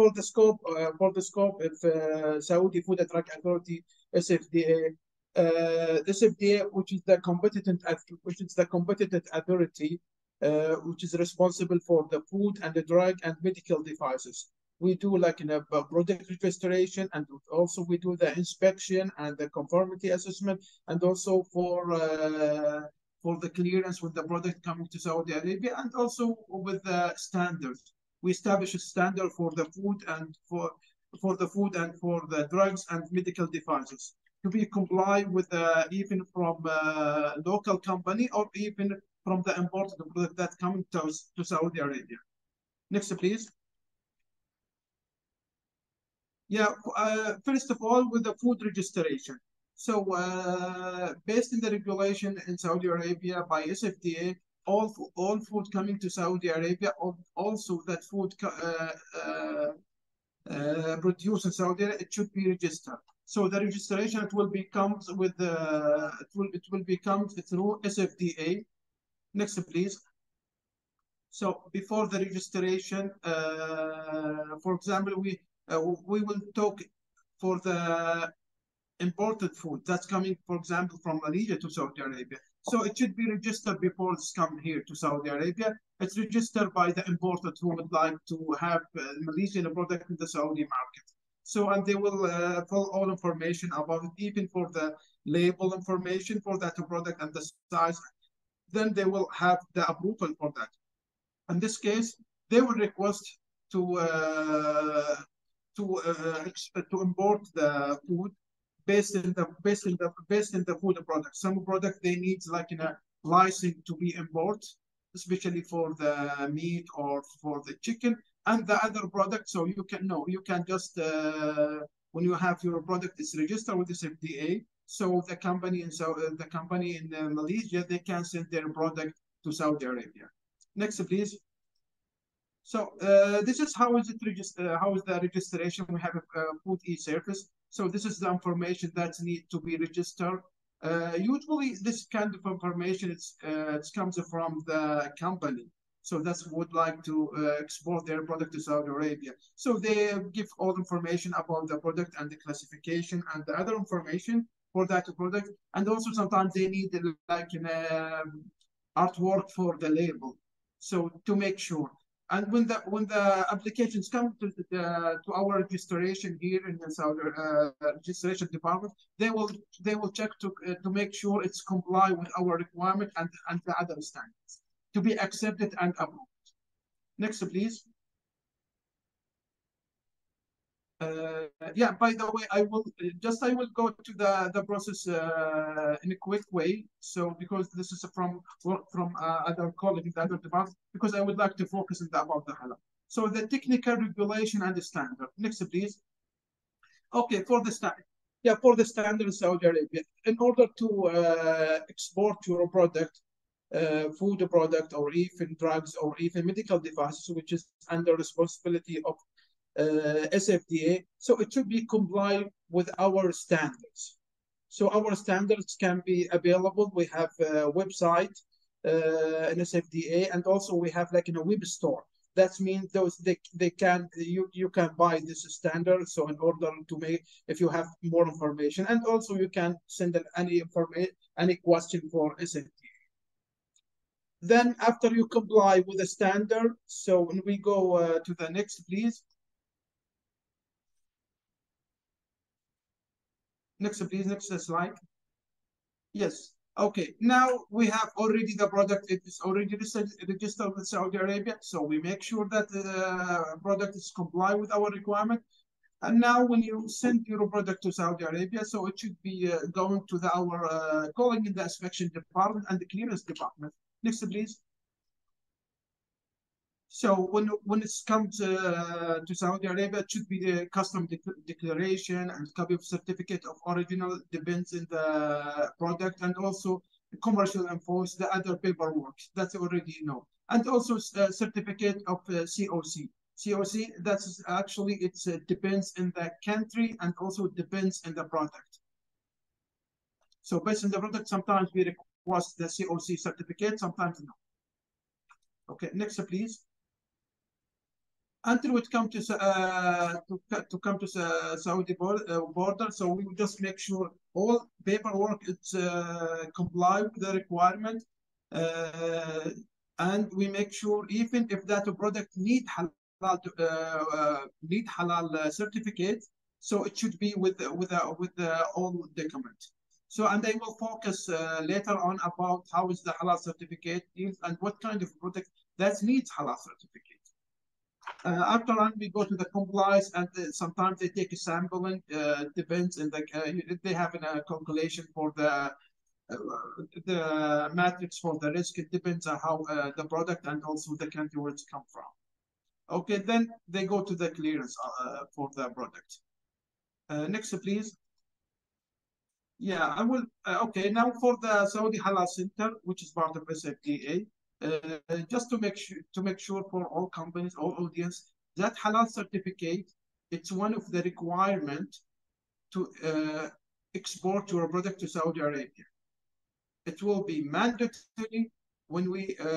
Saudi Food and Drug Authority, SFDA, SFDA, which is the competent authority, which is responsible for the food and the drug and medical devices. We do like in a product registration, and also we do the inspection and the conformity assessment, and also for the clearance with the product coming to Saudi Arabia, and also with the standards. We establish a standard for the food and for the drugs and medical devices to be compliant with even from local company or even from the imported product that coming to Saudi Arabia. Next, please. Yeah, first of all, with the food registration. So based on the regulation in Saudi Arabia by SFDA, all food coming to Saudi Arabia, also that food produced in Saudi Arabia, it should be registered. So the registration it will become with it will become through SFDA. Next, please. So before the registration, for example, we will talk for the imported food that's coming, for example, from Malaysia to Saudi Arabia. So it should be registered before it's come here to Saudi Arabia. It's registered by the importer who would like to have Malaysian product in the Saudi market. So, and they will fill all information about it, even for the label information for that product and the size. Then they will have the approval for that. In this case, they will request to import the food based in the food product. Some product they need like in a license to be imported, especially for the meat or for the chicken, and the other product. So you can just when you have your product is registered with this FDA. So the company in Malaysia, they can send their product to Saudi Arabia. Next, please. So this is how is the registration. We have a food e-service. So this is the information that needs to be registered. Usually this kind of information it comes from the company. So that's would like to export their product to Saudi Arabia. So they give all information about the product and the classification and the other information for that product. And also sometimes they need like an artwork for the label. So to make sure. And when the applications come to our registration here in the Saudi registration department, they will check to make sure it's comply with our requirement and the other standards to be accepted and approved. Next, please. Yeah, by the way, I will go to the process in a quick way. So because this is from other colleagues, the other departments, because I would like to focus on about the halal. So the technical regulation and the standard. Next, please. Okay, for the standard. Yeah, for the standard in Saudi Arabia, in order to export your product, food product, or even drugs, or even medical devices, which is under responsibility of SFDA, so it should be comply with our standards. So our standards can be available. We have a website, an SFDA, and also we have like in a web store. That means you can buy this standard. So in order to make, if you have more information, and also you can send any information, any question for SFDA. Then after you comply with the standard, so when we go to the next, please. Next, please, next slide. Yes. Okay. Now we have already the product. It is already registered with Saudi Arabia. So we make sure that the product is comply with our requirement. And now when you send your product to Saudi Arabia, so it should be going to our calling in the inspection department and the clearance department. Next, please. So when it comes to Saudi Arabia, it should be the custom declaration and copy of certificate of original depends in the product, and also the commercial invoice, the other paperwork that's already and also certificate of COC. COC, that's actually it depends in the country and also depends in the product. So based on the product, sometimes we request the COC certificate, sometimes no. Okay, next please. Until it come to Saudi border, so we will just make sure all paperwork is comply with the requirement, and we make sure even if that product need halal certificate, so it should be with all documents. So, and I will focus later on about how is the halal certificate and what kind of product that needs halal certificate. After that, we go to the compliance, and sometimes they take a sampling. Depends in they have a calculation for the matrix for the risk. It depends on how the product and also the country where it's come from. Okay, then they go to the clearance for the product. Next, please. Yeah, I will. Okay, now for the Saudi Halal Center, which is part of SFDA. Just to make sure for all companies, all audience, that halal certificate, it's one of the requirement to export your product to Saudi Arabia. It will be mandatory when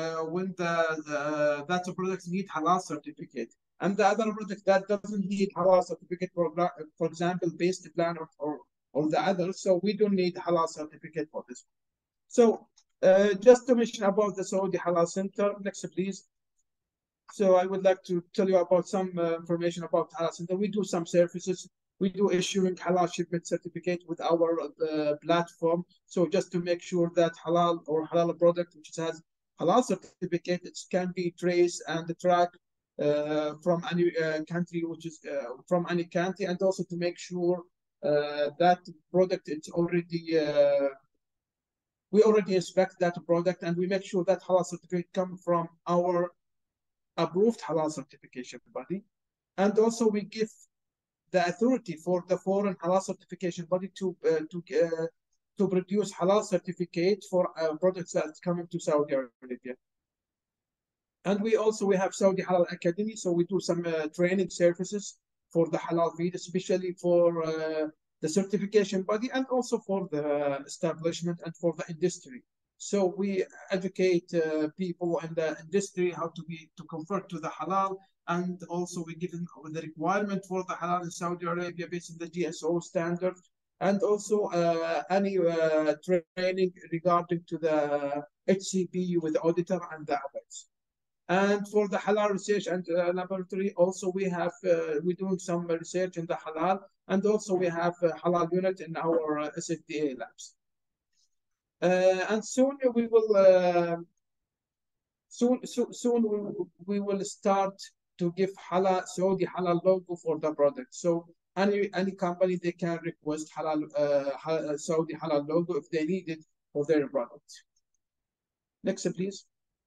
that product need halal certificate, and the other product that doesn't need halal certificate, for example, based plan or the others, so we don't need halal certificate for this one. So just to mention about the Saudi Halal Center, next please. So I would like to tell you about some information about Halal Center. We do some services. We do issuing halal shipment certificate with our platform. So just to make sure that halal or halal product which has halal certificate, it can be traced and tracked from any country, which is from any country, and also to make sure that product it's already we already inspect that product, and we make sure that halal certificate come from our approved halal certification body. And also we give the authority for the foreign halal certification body to produce halal certificate for products that's coming to Saudi Arabia. And we have Saudi Halal Academy, so we do some training services for the halal feed, especially for the certification body and also for the establishment and for the industry. So we educate people in the industry how to convert to the halal, and also we give them the requirement for the halal in Saudi Arabia based on the GSO standard, and also any training regarding to the HCP with the auditor and the others. And for the halal research and laboratory, also we're doing some research in the halal, and also we have a halal unit in our SFDA labs. And soon we will start to give Saudi Halal logo for the product. So any company, they can request Saudi Halal logo if they need it for their product. Next, please.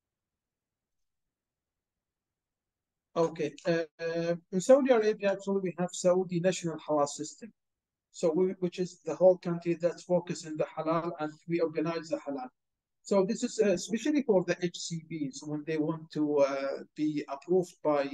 Okay, in Saudi Arabia, actually, we have Saudi National Halal System. So which is the whole country that's focused in the halal, and we organize the halal. So this is especially for the HCBs when they want to be approved by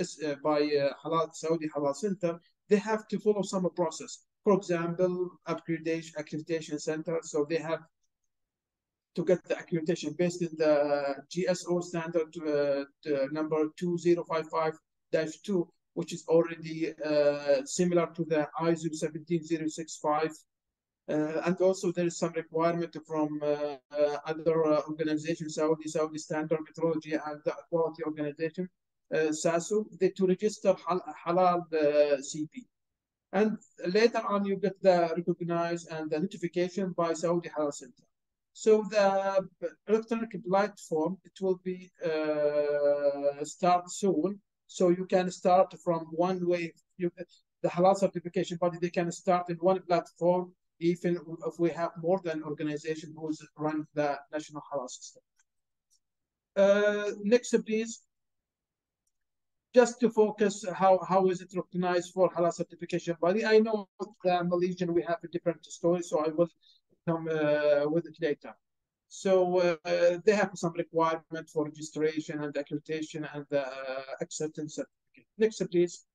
Saudi Halal Center. They have to follow some process. For example, accreditation center. So they have to get the accreditation based in the GSO standard number 2055-2, which is already similar to the ISO 17065. And also there is some requirement from other organizations, Saudi Standard Metrology and the Quality Organization, SASU, to register Halal CP. And later on, you get the recognized and the notification by Saudi Halal Center. So the electronic platform, it will be start soon. So you can start from one way. The halal certification body, they can start in one platform, even if we have more than organization who's run the national halal system. Next, please. Just to focus, how is it recognized for halal certification body? I know the Malaysian, we have a different story, so I will come with it later. So they have some requirement for registration and accreditation and acceptance certificate. Next, please.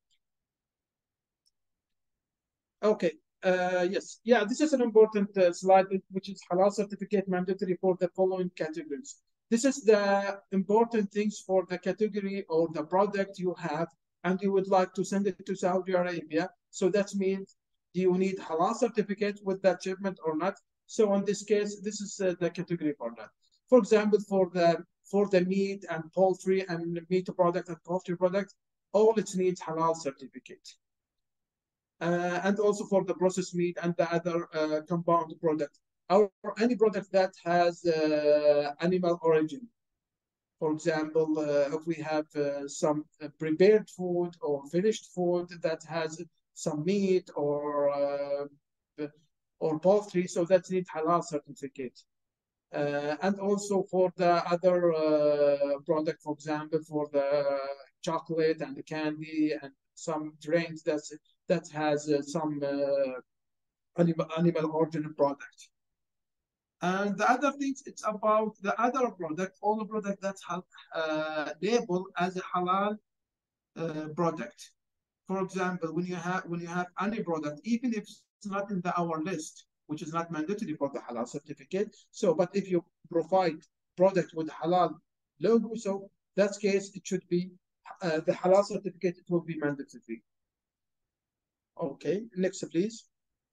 Okay. Yes. Yeah, this is an important slide, which is halal certificate mandatory for the following categories. This is the important things for the category or the product you have, and you would like to send it to Saudi Arabia. So that means, do you need halal certificate with that shipment or not? So in this case, this is the category for that. For example, for the meat and poultry and meat product and poultry product, all it needs halal certificate. And also for the processed meat and the other compound product, or any product that has animal origin. For example, if we have some prepared food or finished food that has some meat or poultry, so that needs halal certificate. And also for the other product, for example, for the chocolate and the candy and some drinks that has some animal origin product. And the other things, it's about the other product, all the product that have labeled as a halal product. For example, when you have any product, even if it's not in our list, which is not mandatory for the halal certificate. So, but if you provide product with halal logo, so that case it should be the halal certificate. It will be mandatory. Okay, next please.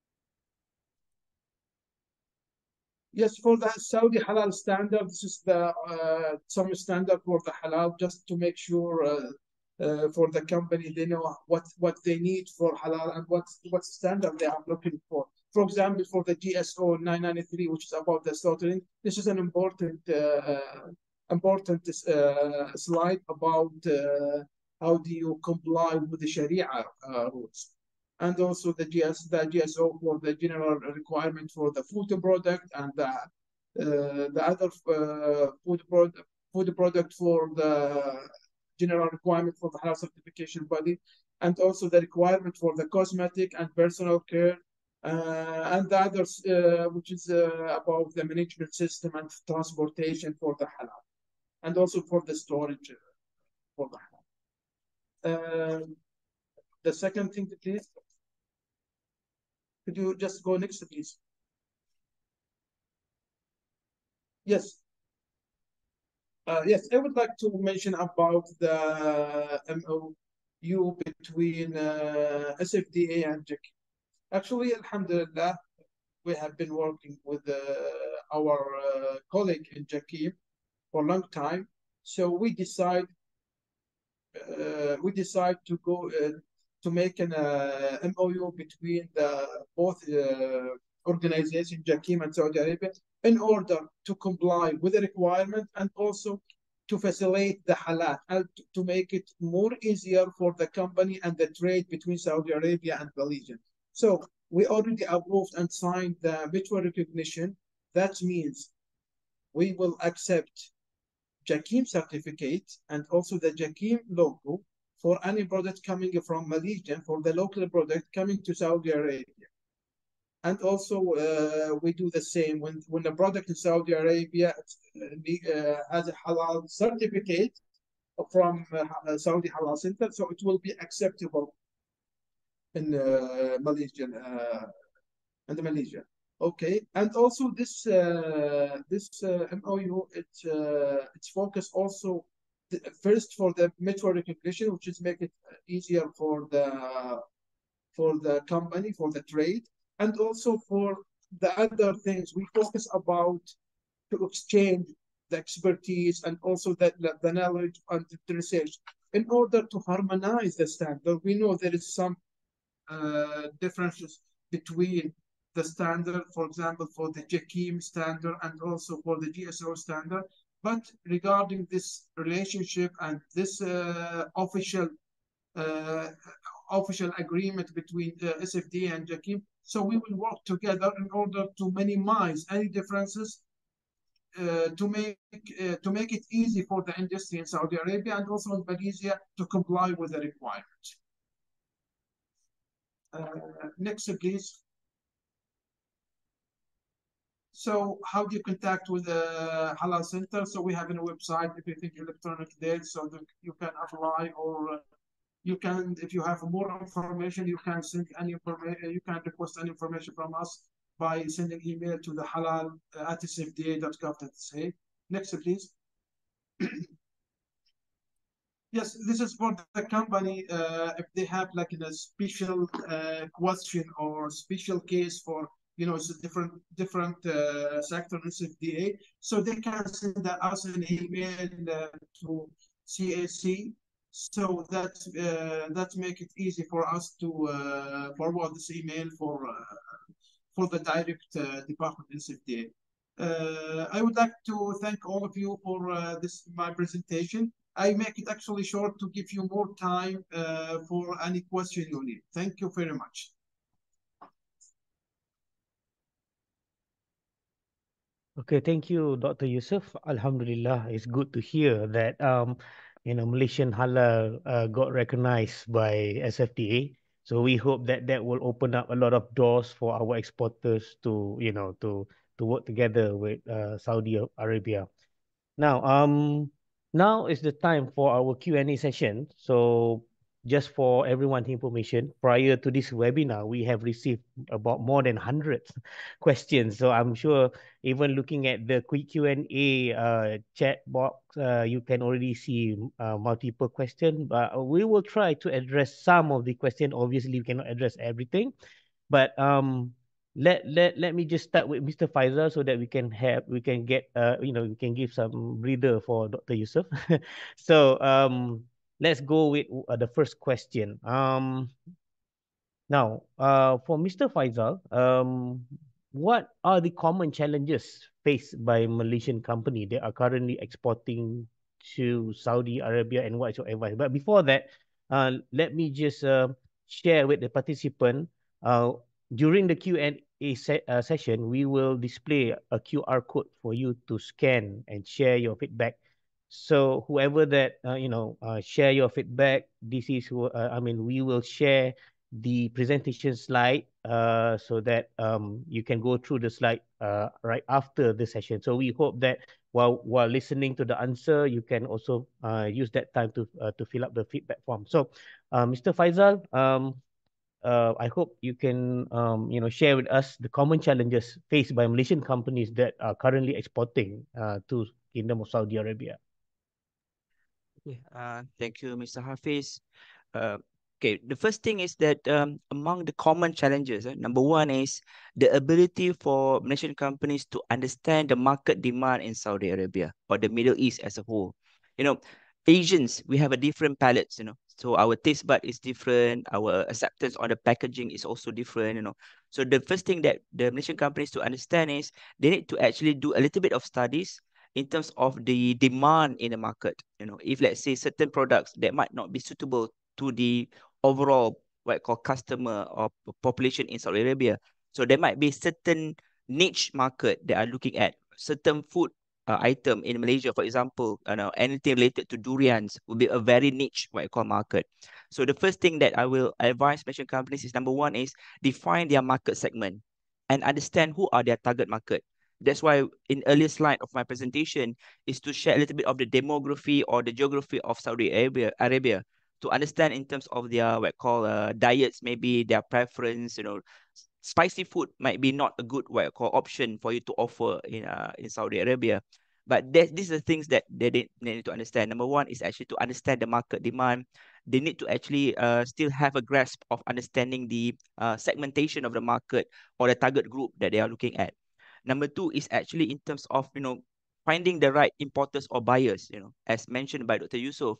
Yes, for the Saudi Halal standard, this is the some standard for the halal, just to make sure for the company they know what they need for halal and what standard they are looking for. For example, for the GSO 993, which is about the slaughtering, this is an important slide about how do you comply with the Sharia rules. And also the GSO for the general requirement for the food product, and the other food product for the general requirement for the halal certification body, and also the requirement for the cosmetic and personal care, and the others, which is about the management system and transportation for the halal, and also for the storage for the halal. The second thing, please. Could you just go next, please? Yes. Yes, I would like to mention about the MOU between SFDA and JAKI. Actually, alhamdulillah, we have been working with our colleague in JAKI for a long time. So we decide to go to make an MOU between both organizations, JAKI and Saudi Arabia, in order to comply with the requirement and also to facilitate the halal and to make it more easier for the company and the trade between Saudi Arabia and Malaysia. So we already approved and signed the mutual recognition. That means we will accept 𝗔𝗓𝗓𝗓 certificate and also the 𝗔𝗓𝗓𝗓𝗓 logo for any product coming from Malaysia, for the local product coming to Saudi Arabia. And also we do the same when the product in Saudi Arabia has a halal certificate from Saudi Halal Center, so it will be acceptable in Malaysia. Okay, and also this MOU it's focused also first for the mutual recognition, which is make it easier for the company, for the trade, and also for the other things. We focus about to exchange the expertise and also the knowledge and the research in order to harmonize the standard. We know there is some differences between the standard, for example, for the 𝗔𝗓𝗓𝗓𝗓 standard and also for the GSO standard. But regarding this relationship and this official agreement between the SFDA and 𝗔𝗓𝗓𝗓𝗓, so we will work together in order to minimize any differences, to make it easy for the industry in Saudi Arabia and also in Malaysia to comply with the requirements. Next, please. So how do you contact with the Halal Center? So we have a website, everything electronic there, so that you can apply, or you can, if you have more information, you can send any information, you can request any information from us by sending email to the halal@sfda.gov.sa. Next, please. Yes, this is for the company. If they have like a special question or special case for, it's a different sector in SFDA, so they can send us an email to CAC. So that make it easy for us to forward this email for the direct department in SFDA. I would like to thank all of you for my presentation. I make it actually short to give you more time for any question you need. Thank you very much. Okay, thank you, Dr. Yousif. Alhamdulillah, it's good to hear that Malaysian Halal got recognized by SFDA. So we hope that will open up a lot of doors for our exporters to work together with Saudi Arabia. Now is the time for our Q&A session. So just for everyone's information, prior to this webinar, we have received about more than 100 questions. So I'm sure even looking at the quick Q&A chat box, you can already see multiple questions. But we will try to address some of the questions. Obviously, we cannot address everything. But let me just start with Mr. Faizal so that we can get we can give some breather for Dr. Yousif. So let's go with the first question. Now, for Mr. Faizal, what are the common challenges faced by Malaysian company that are currently exporting to Saudi Arabia, and what's your advice? But before that, let me just share with the participant. During the Q&A session, we will display a QR code for you to scan and share your feedback. So whoever that share your feedback, this is we will share the presentation slide so that you can go through the slide right after the session. So we hope that while listening to the answer, you can also use that time to fill up the feedback form. So Mr. Faizal, I hope you can share with us the common challenges faced by Malaysian companies that are currently exporting to Kingdom of Saudi Arabia. Okay, thank you, Mr. Hafiz. Okay, the first thing is that among the common challenges, number one is the ability for Malaysian companies to understand the market demand in Saudi Arabia or the Middle East as a whole. Asians, we have a different palates, so our taste bud is different, our acceptance on the packaging is also different, So the first thing that the Malaysian companies to understand is they need to actually do a little bit of studies in terms of the demand in the market. If let's say certain products that might not be suitable to the overall what I call customer or population in Saudi Arabia, so there might be certain niche market that are looking at certain food item in Malaysia, for example, anything related to durians will be a very niche what I call market. So the first thing that I will advise Malaysian companies is, number one is define their market segment and understand who are their target market. That's why in earlier slide of my presentation is to share a little bit of the demography or the geography of Saudi Arabia to understand in terms of their what I call diets, maybe their preference. Spicy food might be not a good what I call option for you to offer in Saudi Arabia. But these are the things that they need to understand. Number one is actually to understand the market demand. They need to actually still have a grasp of understanding the segmentation of the market or the target group that they are looking at. Number two is actually in terms of finding the right importers or buyers. As mentioned by Dr. Yousif,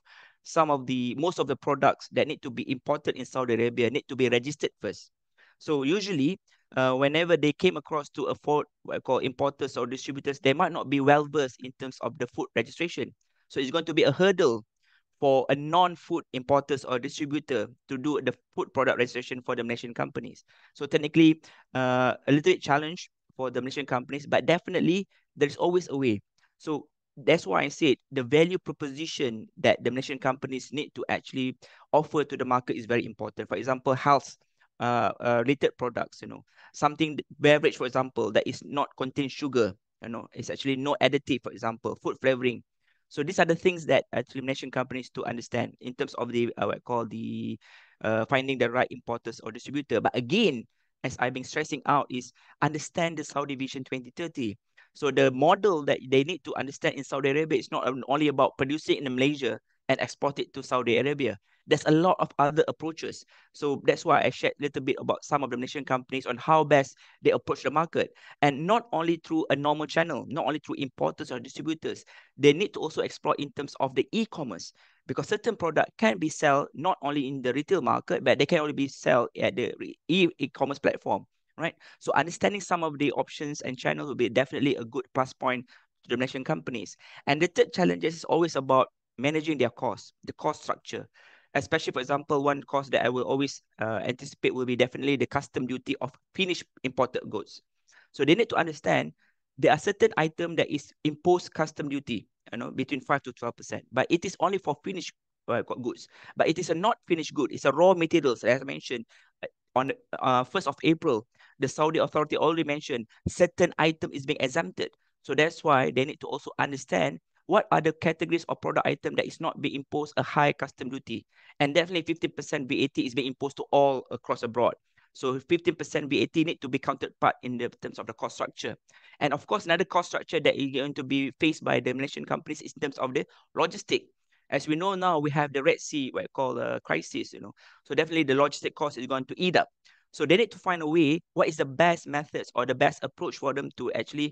most of the products that need to be imported in Saudi Arabia need to be registered first. So usually, whenever they came across to afford what I call importers or distributors, they might not be well versed in terms of the food registration. So it's going to be a hurdle for a non-food importers or distributor to do the food product registration for the Malaysian companies. So technically, a little bit challenge for the Malaysian companies, but definitely there's always a way. So that's why I said the value proposition that the Malaysian companies need to actually offer to the market is very important. For example, health related products, something beverage, for example, that is not contain sugar, it's actually no additive, for example, food flavoring. So these are the things that actually Malaysian companies to understand in terms of the what I call the finding the right importers or distributor. But again, as I've been stressing out, is understand the Saudi Vision 2030. So the model that they need to understand in Saudi Arabia is not only about producing in Malaysia and export it to Saudi Arabia. There's a lot of other approaches. So that's why I shared a little bit about some of the Malaysian companies on how best they approach the market. And not only through a normal channel, not only through importers or distributors, they need to also explore in terms of the e-commerce, because certain product can be sold not only in the retail market, but they can only be sold at the e-commerce platform, right? So understanding some of the options and channels will be definitely a good plus point to the Malaysian companies. And the third challenge is always about managing their costs, the cost structure. Especially, for example, one cost that I will always anticipate will be definitely the custom duty of finished imported goods. So they need to understand there are certain items that is imposed custom duty, between 5 to 12%, but it is only for finished goods. But it is a not finished good. It's a raw materials. As I mentioned, on the 1st of April, the Saudi authority already mentioned certain item is being exempted. So that's why they need to also understand what are the categories of product item that is not being imposed a high custom duty. And definitely 50% VAT is being imposed to all across abroad. So 15% VAT need to be counted part in the terms of the cost structure. And of course, another cost structure that is going to be faced by the Malaysian companies is in terms of the logistic. As we know now, we have the Red Sea, what I call a crisis, So definitely the logistic cost is going to eat up. So they need to find a way, what is the best methods or the best approach for them to actually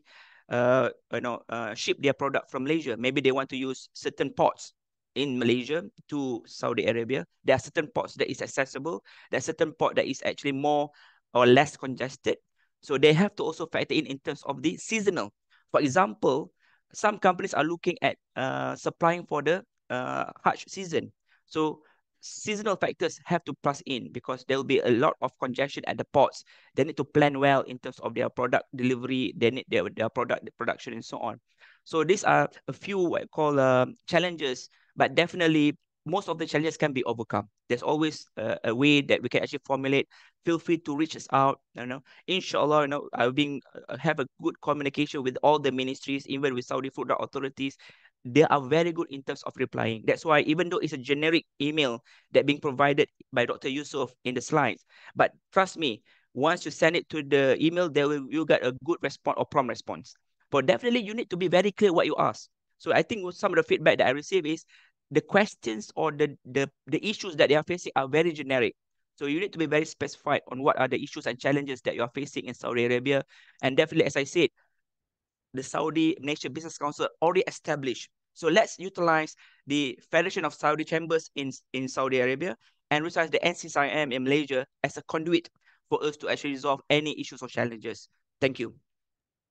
ship their product from Malaysia. Maybe they want to use certain ports in Malaysia to Saudi Arabia. There are certain ports that is accessible. There are certain port that is actually more or less congested. So they have to also factor in terms of the seasonal. For example, some companies are looking at supplying for the Hajj season. So seasonal factors have to plus in because there will be a lot of congestion at the ports. They need to plan well in terms of their product delivery, they need their product production and so on. So these are a few what I call challenges, but definitely most of the challenges can be overcome. There's always a way that we can actually formulate. Feel free to reach us out. Inshallah, I've been have a good communication with all the ministries, even with Saudi food authorities. They are very good in terms of replying. That's why even though it's a generic email that being provided by Dr. Yousif in the slides, but trust me, once you send it to the email, you get a good response or prompt response. But definitely you need to be very clear what you ask. So I think some of the feedback that I receive is the questions or the issues that they are facing are very generic. So you need to be very specified on what are the issues and challenges that you are facing in Saudi Arabia. And definitely, as I said, the Saudi National Business Council already established. So let's utilize the Federation of Saudi Chambers in Saudi Arabia and utilize the NCCIM in Malaysia as a conduit for us to actually resolve any issues or challenges. Thank you.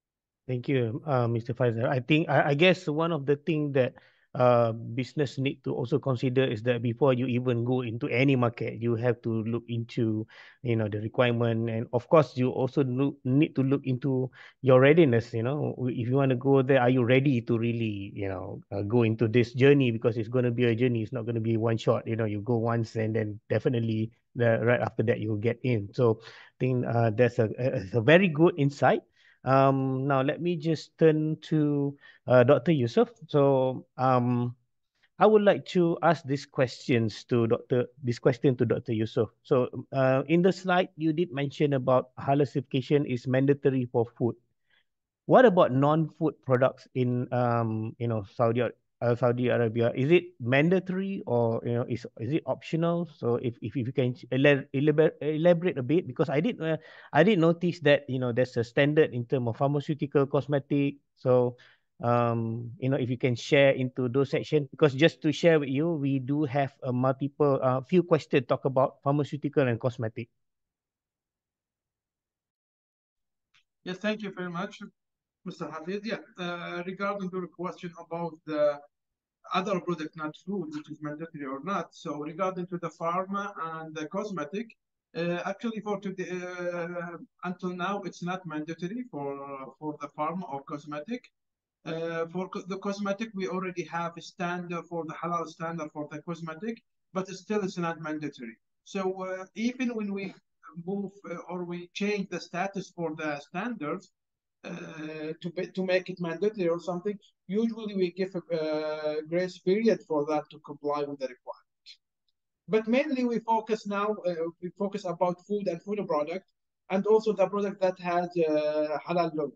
Thank you, Mr. Faizal. I guess one of the things that business need to also consider is that before you even go into any market, you have to look into, the requirement, and of course, you also need to look into your readiness. If you want to go there, are you ready to really, go into this journey, because it's going to be a journey. It's not going to be one shot. You go once and then definitely right after that you'll get in. So I think that's a very good insight. Now let me just turn to Dr. Yousif. So I would like to ask this question to Dr. Yousif. So in the slide you did mention about halal certification is mandatory for food. What about non-food products in Saudi Arabia? Is it mandatory, or is it optional? So if you can elaborate a bit, because I did notice that there's a standard in terms of pharmaceutical, cosmetic. So if you can share into those sections, because just to share with you, we do have a multiple few questions talk about pharmaceutical and cosmetic. Yes, thank you very much, Mr. Hafiz. Yeah, regarding your question about the other product, not food, which is mandatory or not. So regarding to the pharma and the cosmetic, actually for today, until now, it's not mandatory for the pharma or cosmetic. For the cosmetic, we already have a standard for the halal standard for the cosmetic, but still it's not mandatory. So even when we move or we change the status for the standards, to make it mandatory or something, usually we give a grace period for that to comply with the requirement. But mainly we focus about food and food product, and also the product that has halal logo.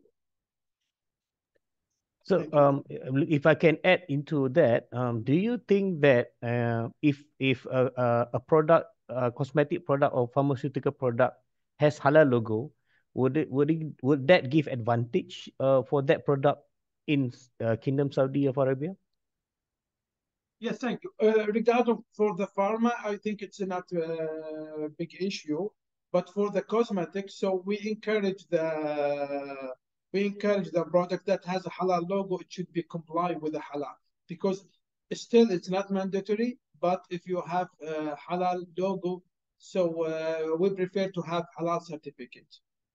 So, if I can add into that, do you think that if a product, a cosmetic product or pharmaceutical product has halal logo, would that give advantage for that product in Kingdom Saudi of Arabia? Yes, thank you. Regarding for the pharma, I think it's not a big issue, but for the cosmetics, so we encourage the product that has a halal logo. It should be compliant with the halal, because still it's not mandatory. But if you have a halal logo, so we prefer to have halal certificate.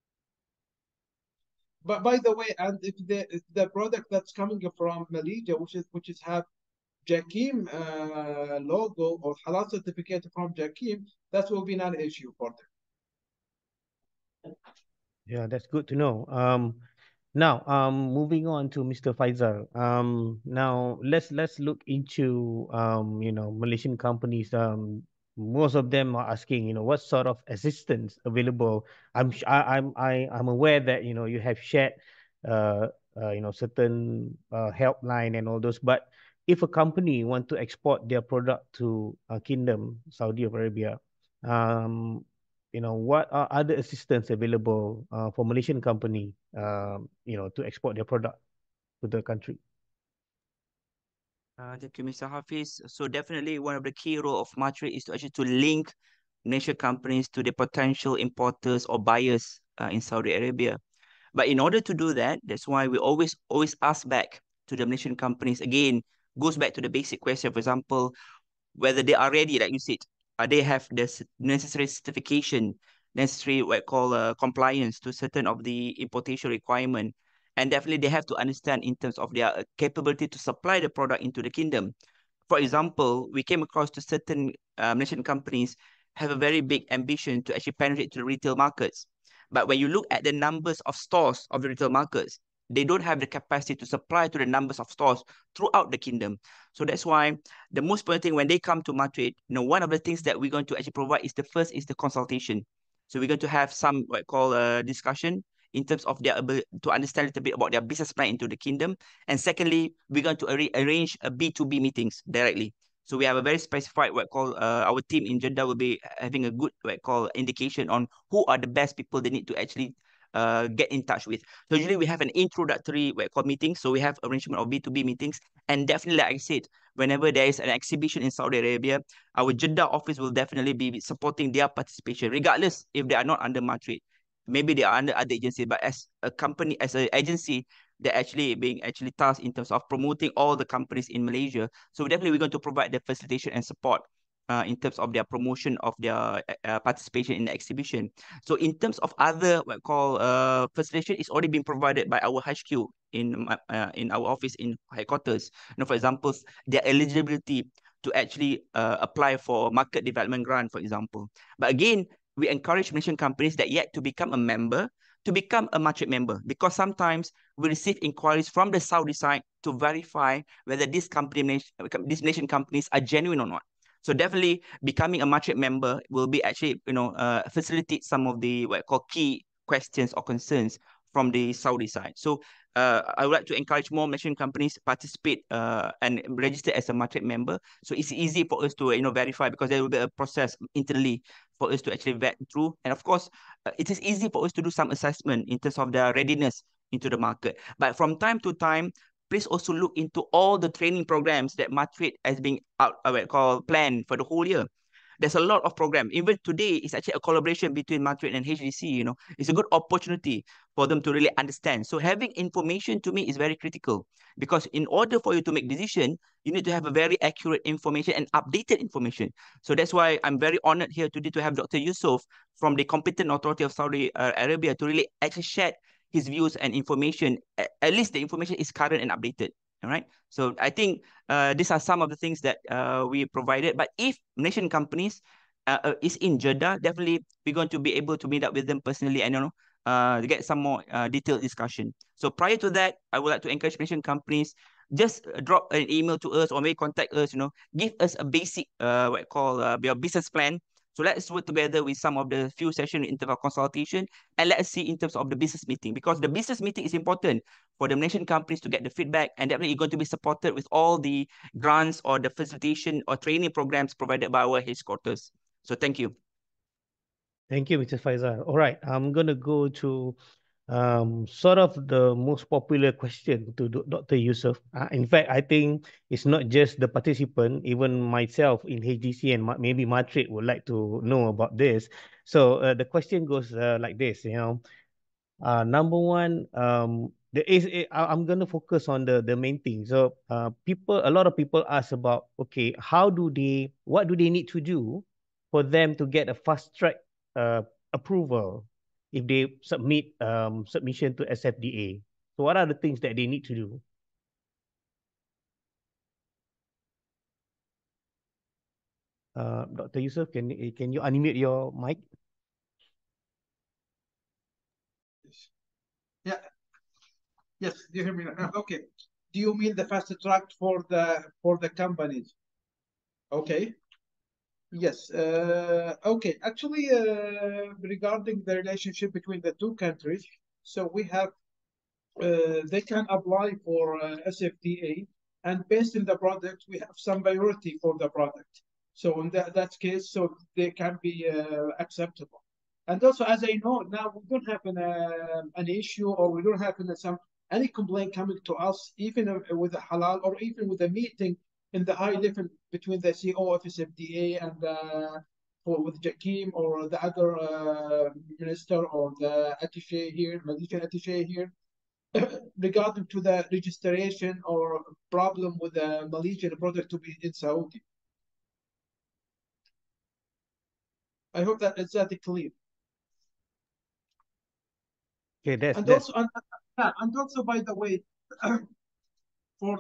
But by the way, and if the product that's coming from Malaysia, which is have 𝗔𝗓𝗓𝗏 logo or halal certificate from 𝗔𝗓𝗓𝗏, that will be not an issue for them. Yeah, that's good to know. Now, moving on to Mr. Faizal. Now let's look into Malaysian companies. Most of them are asking, what sort of assistance available. I'm aware that you have shared certain helpline and all those. But if a company want to export their product to Kingdom Saudi Arabia, what are other assistance available for Malaysian company, to export their product to the country? Thank you, Mr. Hafiz. So definitely one of the key role of Matrade is to actually to link Malaysian companies to the potential importers or buyers in Saudi Arabia. But in order to do that, that's why we always ask back to the Malaysian companies. Again, goes back to the basic question, for example, whether they are ready, like you said, they have the necessary certification, necessary what I call compliance to certain of the importation requirement. And definitely they have to understand in terms of their capability to supply the product into the kingdom. For example, we came across to certain Malaysian companies have a very big ambition to actually penetrate to the retail markets. But when you look at the numbers of stores of the retail markets, they don't have the capacity to supply to the numbers of stores throughout the kingdom. So that's why the most important thing when they come to Matrade, one of the things that we're going to actually provide is the first is the consultation. So we're going to have some what I call a discussion in terms of their ability to understand a little bit about their business plan into the kingdom. And secondly, we're going to arrange a B2B meetings directly. So we have a very specified what I call our team in Jeddah will be having a good what I call indication on who are the best people they need to actually get in touch with. So usually we have an introductory what I call meeting. So we have arrangement of B2B meetings. And definitely, like I said, whenever there is an exhibition in Saudi Arabia, our Jeddah office will definitely be supporting their participation, regardless if they are not under Matrade. Maybe they are under other agency, but as a company, as an agency, they're actually being tasked in terms of promoting all the companies in Malaysia. So definitely we're going to provide the facilitation and support in terms of their promotion of their participation in the exhibition. So in terms of other what we call facilitation, it's already been provided by our HQ in our office in headquarters. For example, their eligibility to actually apply for market development grant, for example. But again, we encourage Malaysian companies that yet to become a member to become a Matrade member, because sometimes we receive inquiries from the Saudi side to verify whether these Malaysian companies are genuine or not. So definitely becoming a Matrade member will be actually, facilitate some of the what I call key questions or concerns from the Saudi side. So I would like to encourage more Malaysian companies participate and register as a Matrade member. So it's easy for us to verify, because there will be a process internally for us to actually vet through. And of course, it is easy for us to do some assessment in terms of their readiness into the market. But from time to time, please also look into all the training programs that Matrade has been planned for the whole year. There's a lot of program. Even today, it's actually a collaboration between Matrade and HDC. It's a good opportunity for them to really understand. So having information to me is very critical, because in order for you to make decision, you need to have a very accurate information and updated information. So that's why I'm very honored here today to have Dr. Yousif from the competent authority of Saudi Arabia to really actually share his views and information. At least the information is current and updated. All right. So I think these are some of the things that we provided. But if Malaysian companies is in Jeddah, definitely we're going to be able to meet up with them personally and to get some more detailed discussion. So prior to that, I would like to encourage Malaysian companies, just drop an email to us or maybe contact us. Give us a basic your business plan. So let's work together with some of the few sessions in terms of consultation, and let's see in terms of the business meeting, because the business meeting is important for the Malaysian companies to get the feedback, and definitely you're going to be supported with all the grants or the facilitation or training programs provided by our headquarters. So thank you. Thank you, Mr. Faizal. All right, I'm going to go to sort of the most popular question to Dr. Yousif. In fact, I think it's not just the participant, even myself in HDC and maybe Matrade would like to know about this. So the question goes like this, number one, I'm going to focus on the main thing. So a lot of people ask about, okay, what do they need to do for them to get a fast track approval if they submit submission to SFDA? So what are the things that they need to do? Dr. Yousif, can you unmute your mic? Yeah. Yes, do you hear me now? Okay. Do you mean the fast track for the companies? Okay. Yes. Okay. Actually, regarding the relationship between the two countries, so we have they can apply for SFDA, and based on the product, we have some priority for the product. So in that case, so they can be acceptable. And also, as I know now, we don't have an issue, or we don't have any complaint coming to us, even with the halal, or even with a meeting in the high level between the CEO of SFDA and with Jakim or the other minister or the attaché here, Malaysian attaché here, regarding to the registration or problem with the Malaysian product to be in Saudi. I hope that is that clear. Okay, and also, by the way, for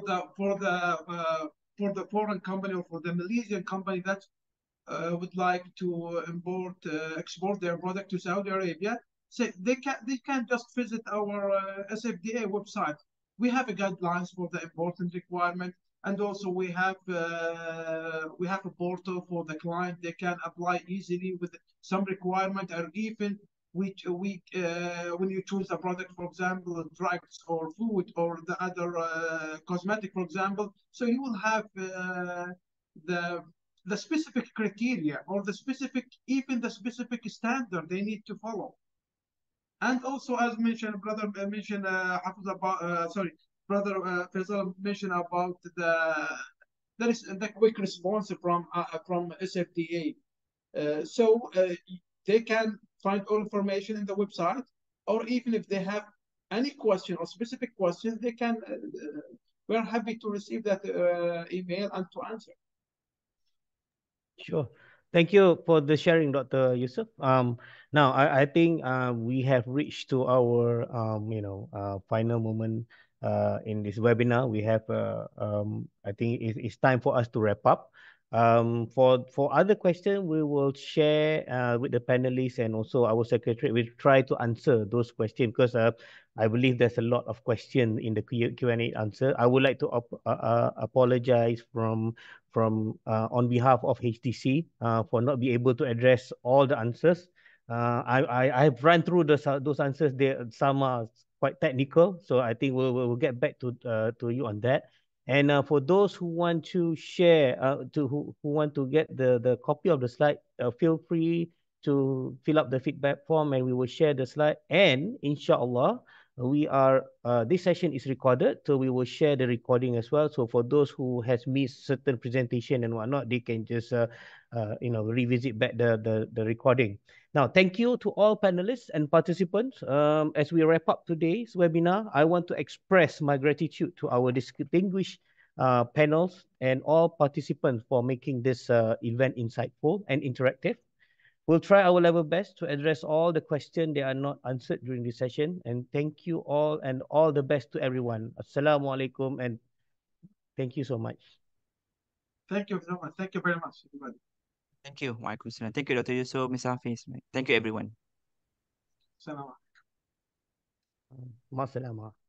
the foreign company or for the Malaysian company that would like to export their product to Saudi Arabia, so they can just visit our SFDA website. We have a guidelines for the important requirement, and also we have a portal for the client. They can apply easily with some requirement, or even when you choose a product, for example, drugs or food or the other cosmetic, for example, so you will have the specific criteria or the specific standard they need to follow. And also, as mentioned, brother Hafiz brother Faisal mentioned about the quick response from SFDA. So they can find all information in the website, or even if they have any question or specific question, they can. We are happy to receive that email and to answer. Sure. Thank you for the sharing, Dr. Yousif. Now I think we have reached to our final moment in this webinar. We have I think it's time for us to wrap up. For other questions, we will share with the panelists and also our secretary. We'll try to answer those questions because I believe there's a lot of questions in the Q&A answer. I would like to apologize on behalf of HTC for not be able to address all the answers. I've run through those answers. Some are quite technical, so I think we'll get back to you on that. And for those who want to share, who want to get the copy of the slide, feel free to fill up the feedback form, and we will share the slide. And inshallah, this session is recorded, so we will share the recording as well. So for those who has missed certain presentation and whatnot, they can just revisit back the recording. Now, thank you to all panelists and participants. As we wrap up today's webinar, I want to express my gratitude to our distinguished panels and all participants for making this event insightful and interactive. We'll try our level best to address all the questions that are not answered during this session. And thank you all, and all the best to everyone. Assalamu alaikum, and thank you so much. Thank you so much. Thank you very much, everybody. Thank you. Thank you, Dr. Yousif, Ms. Hafiz. Thank you, everyone. Salam. Ma salama.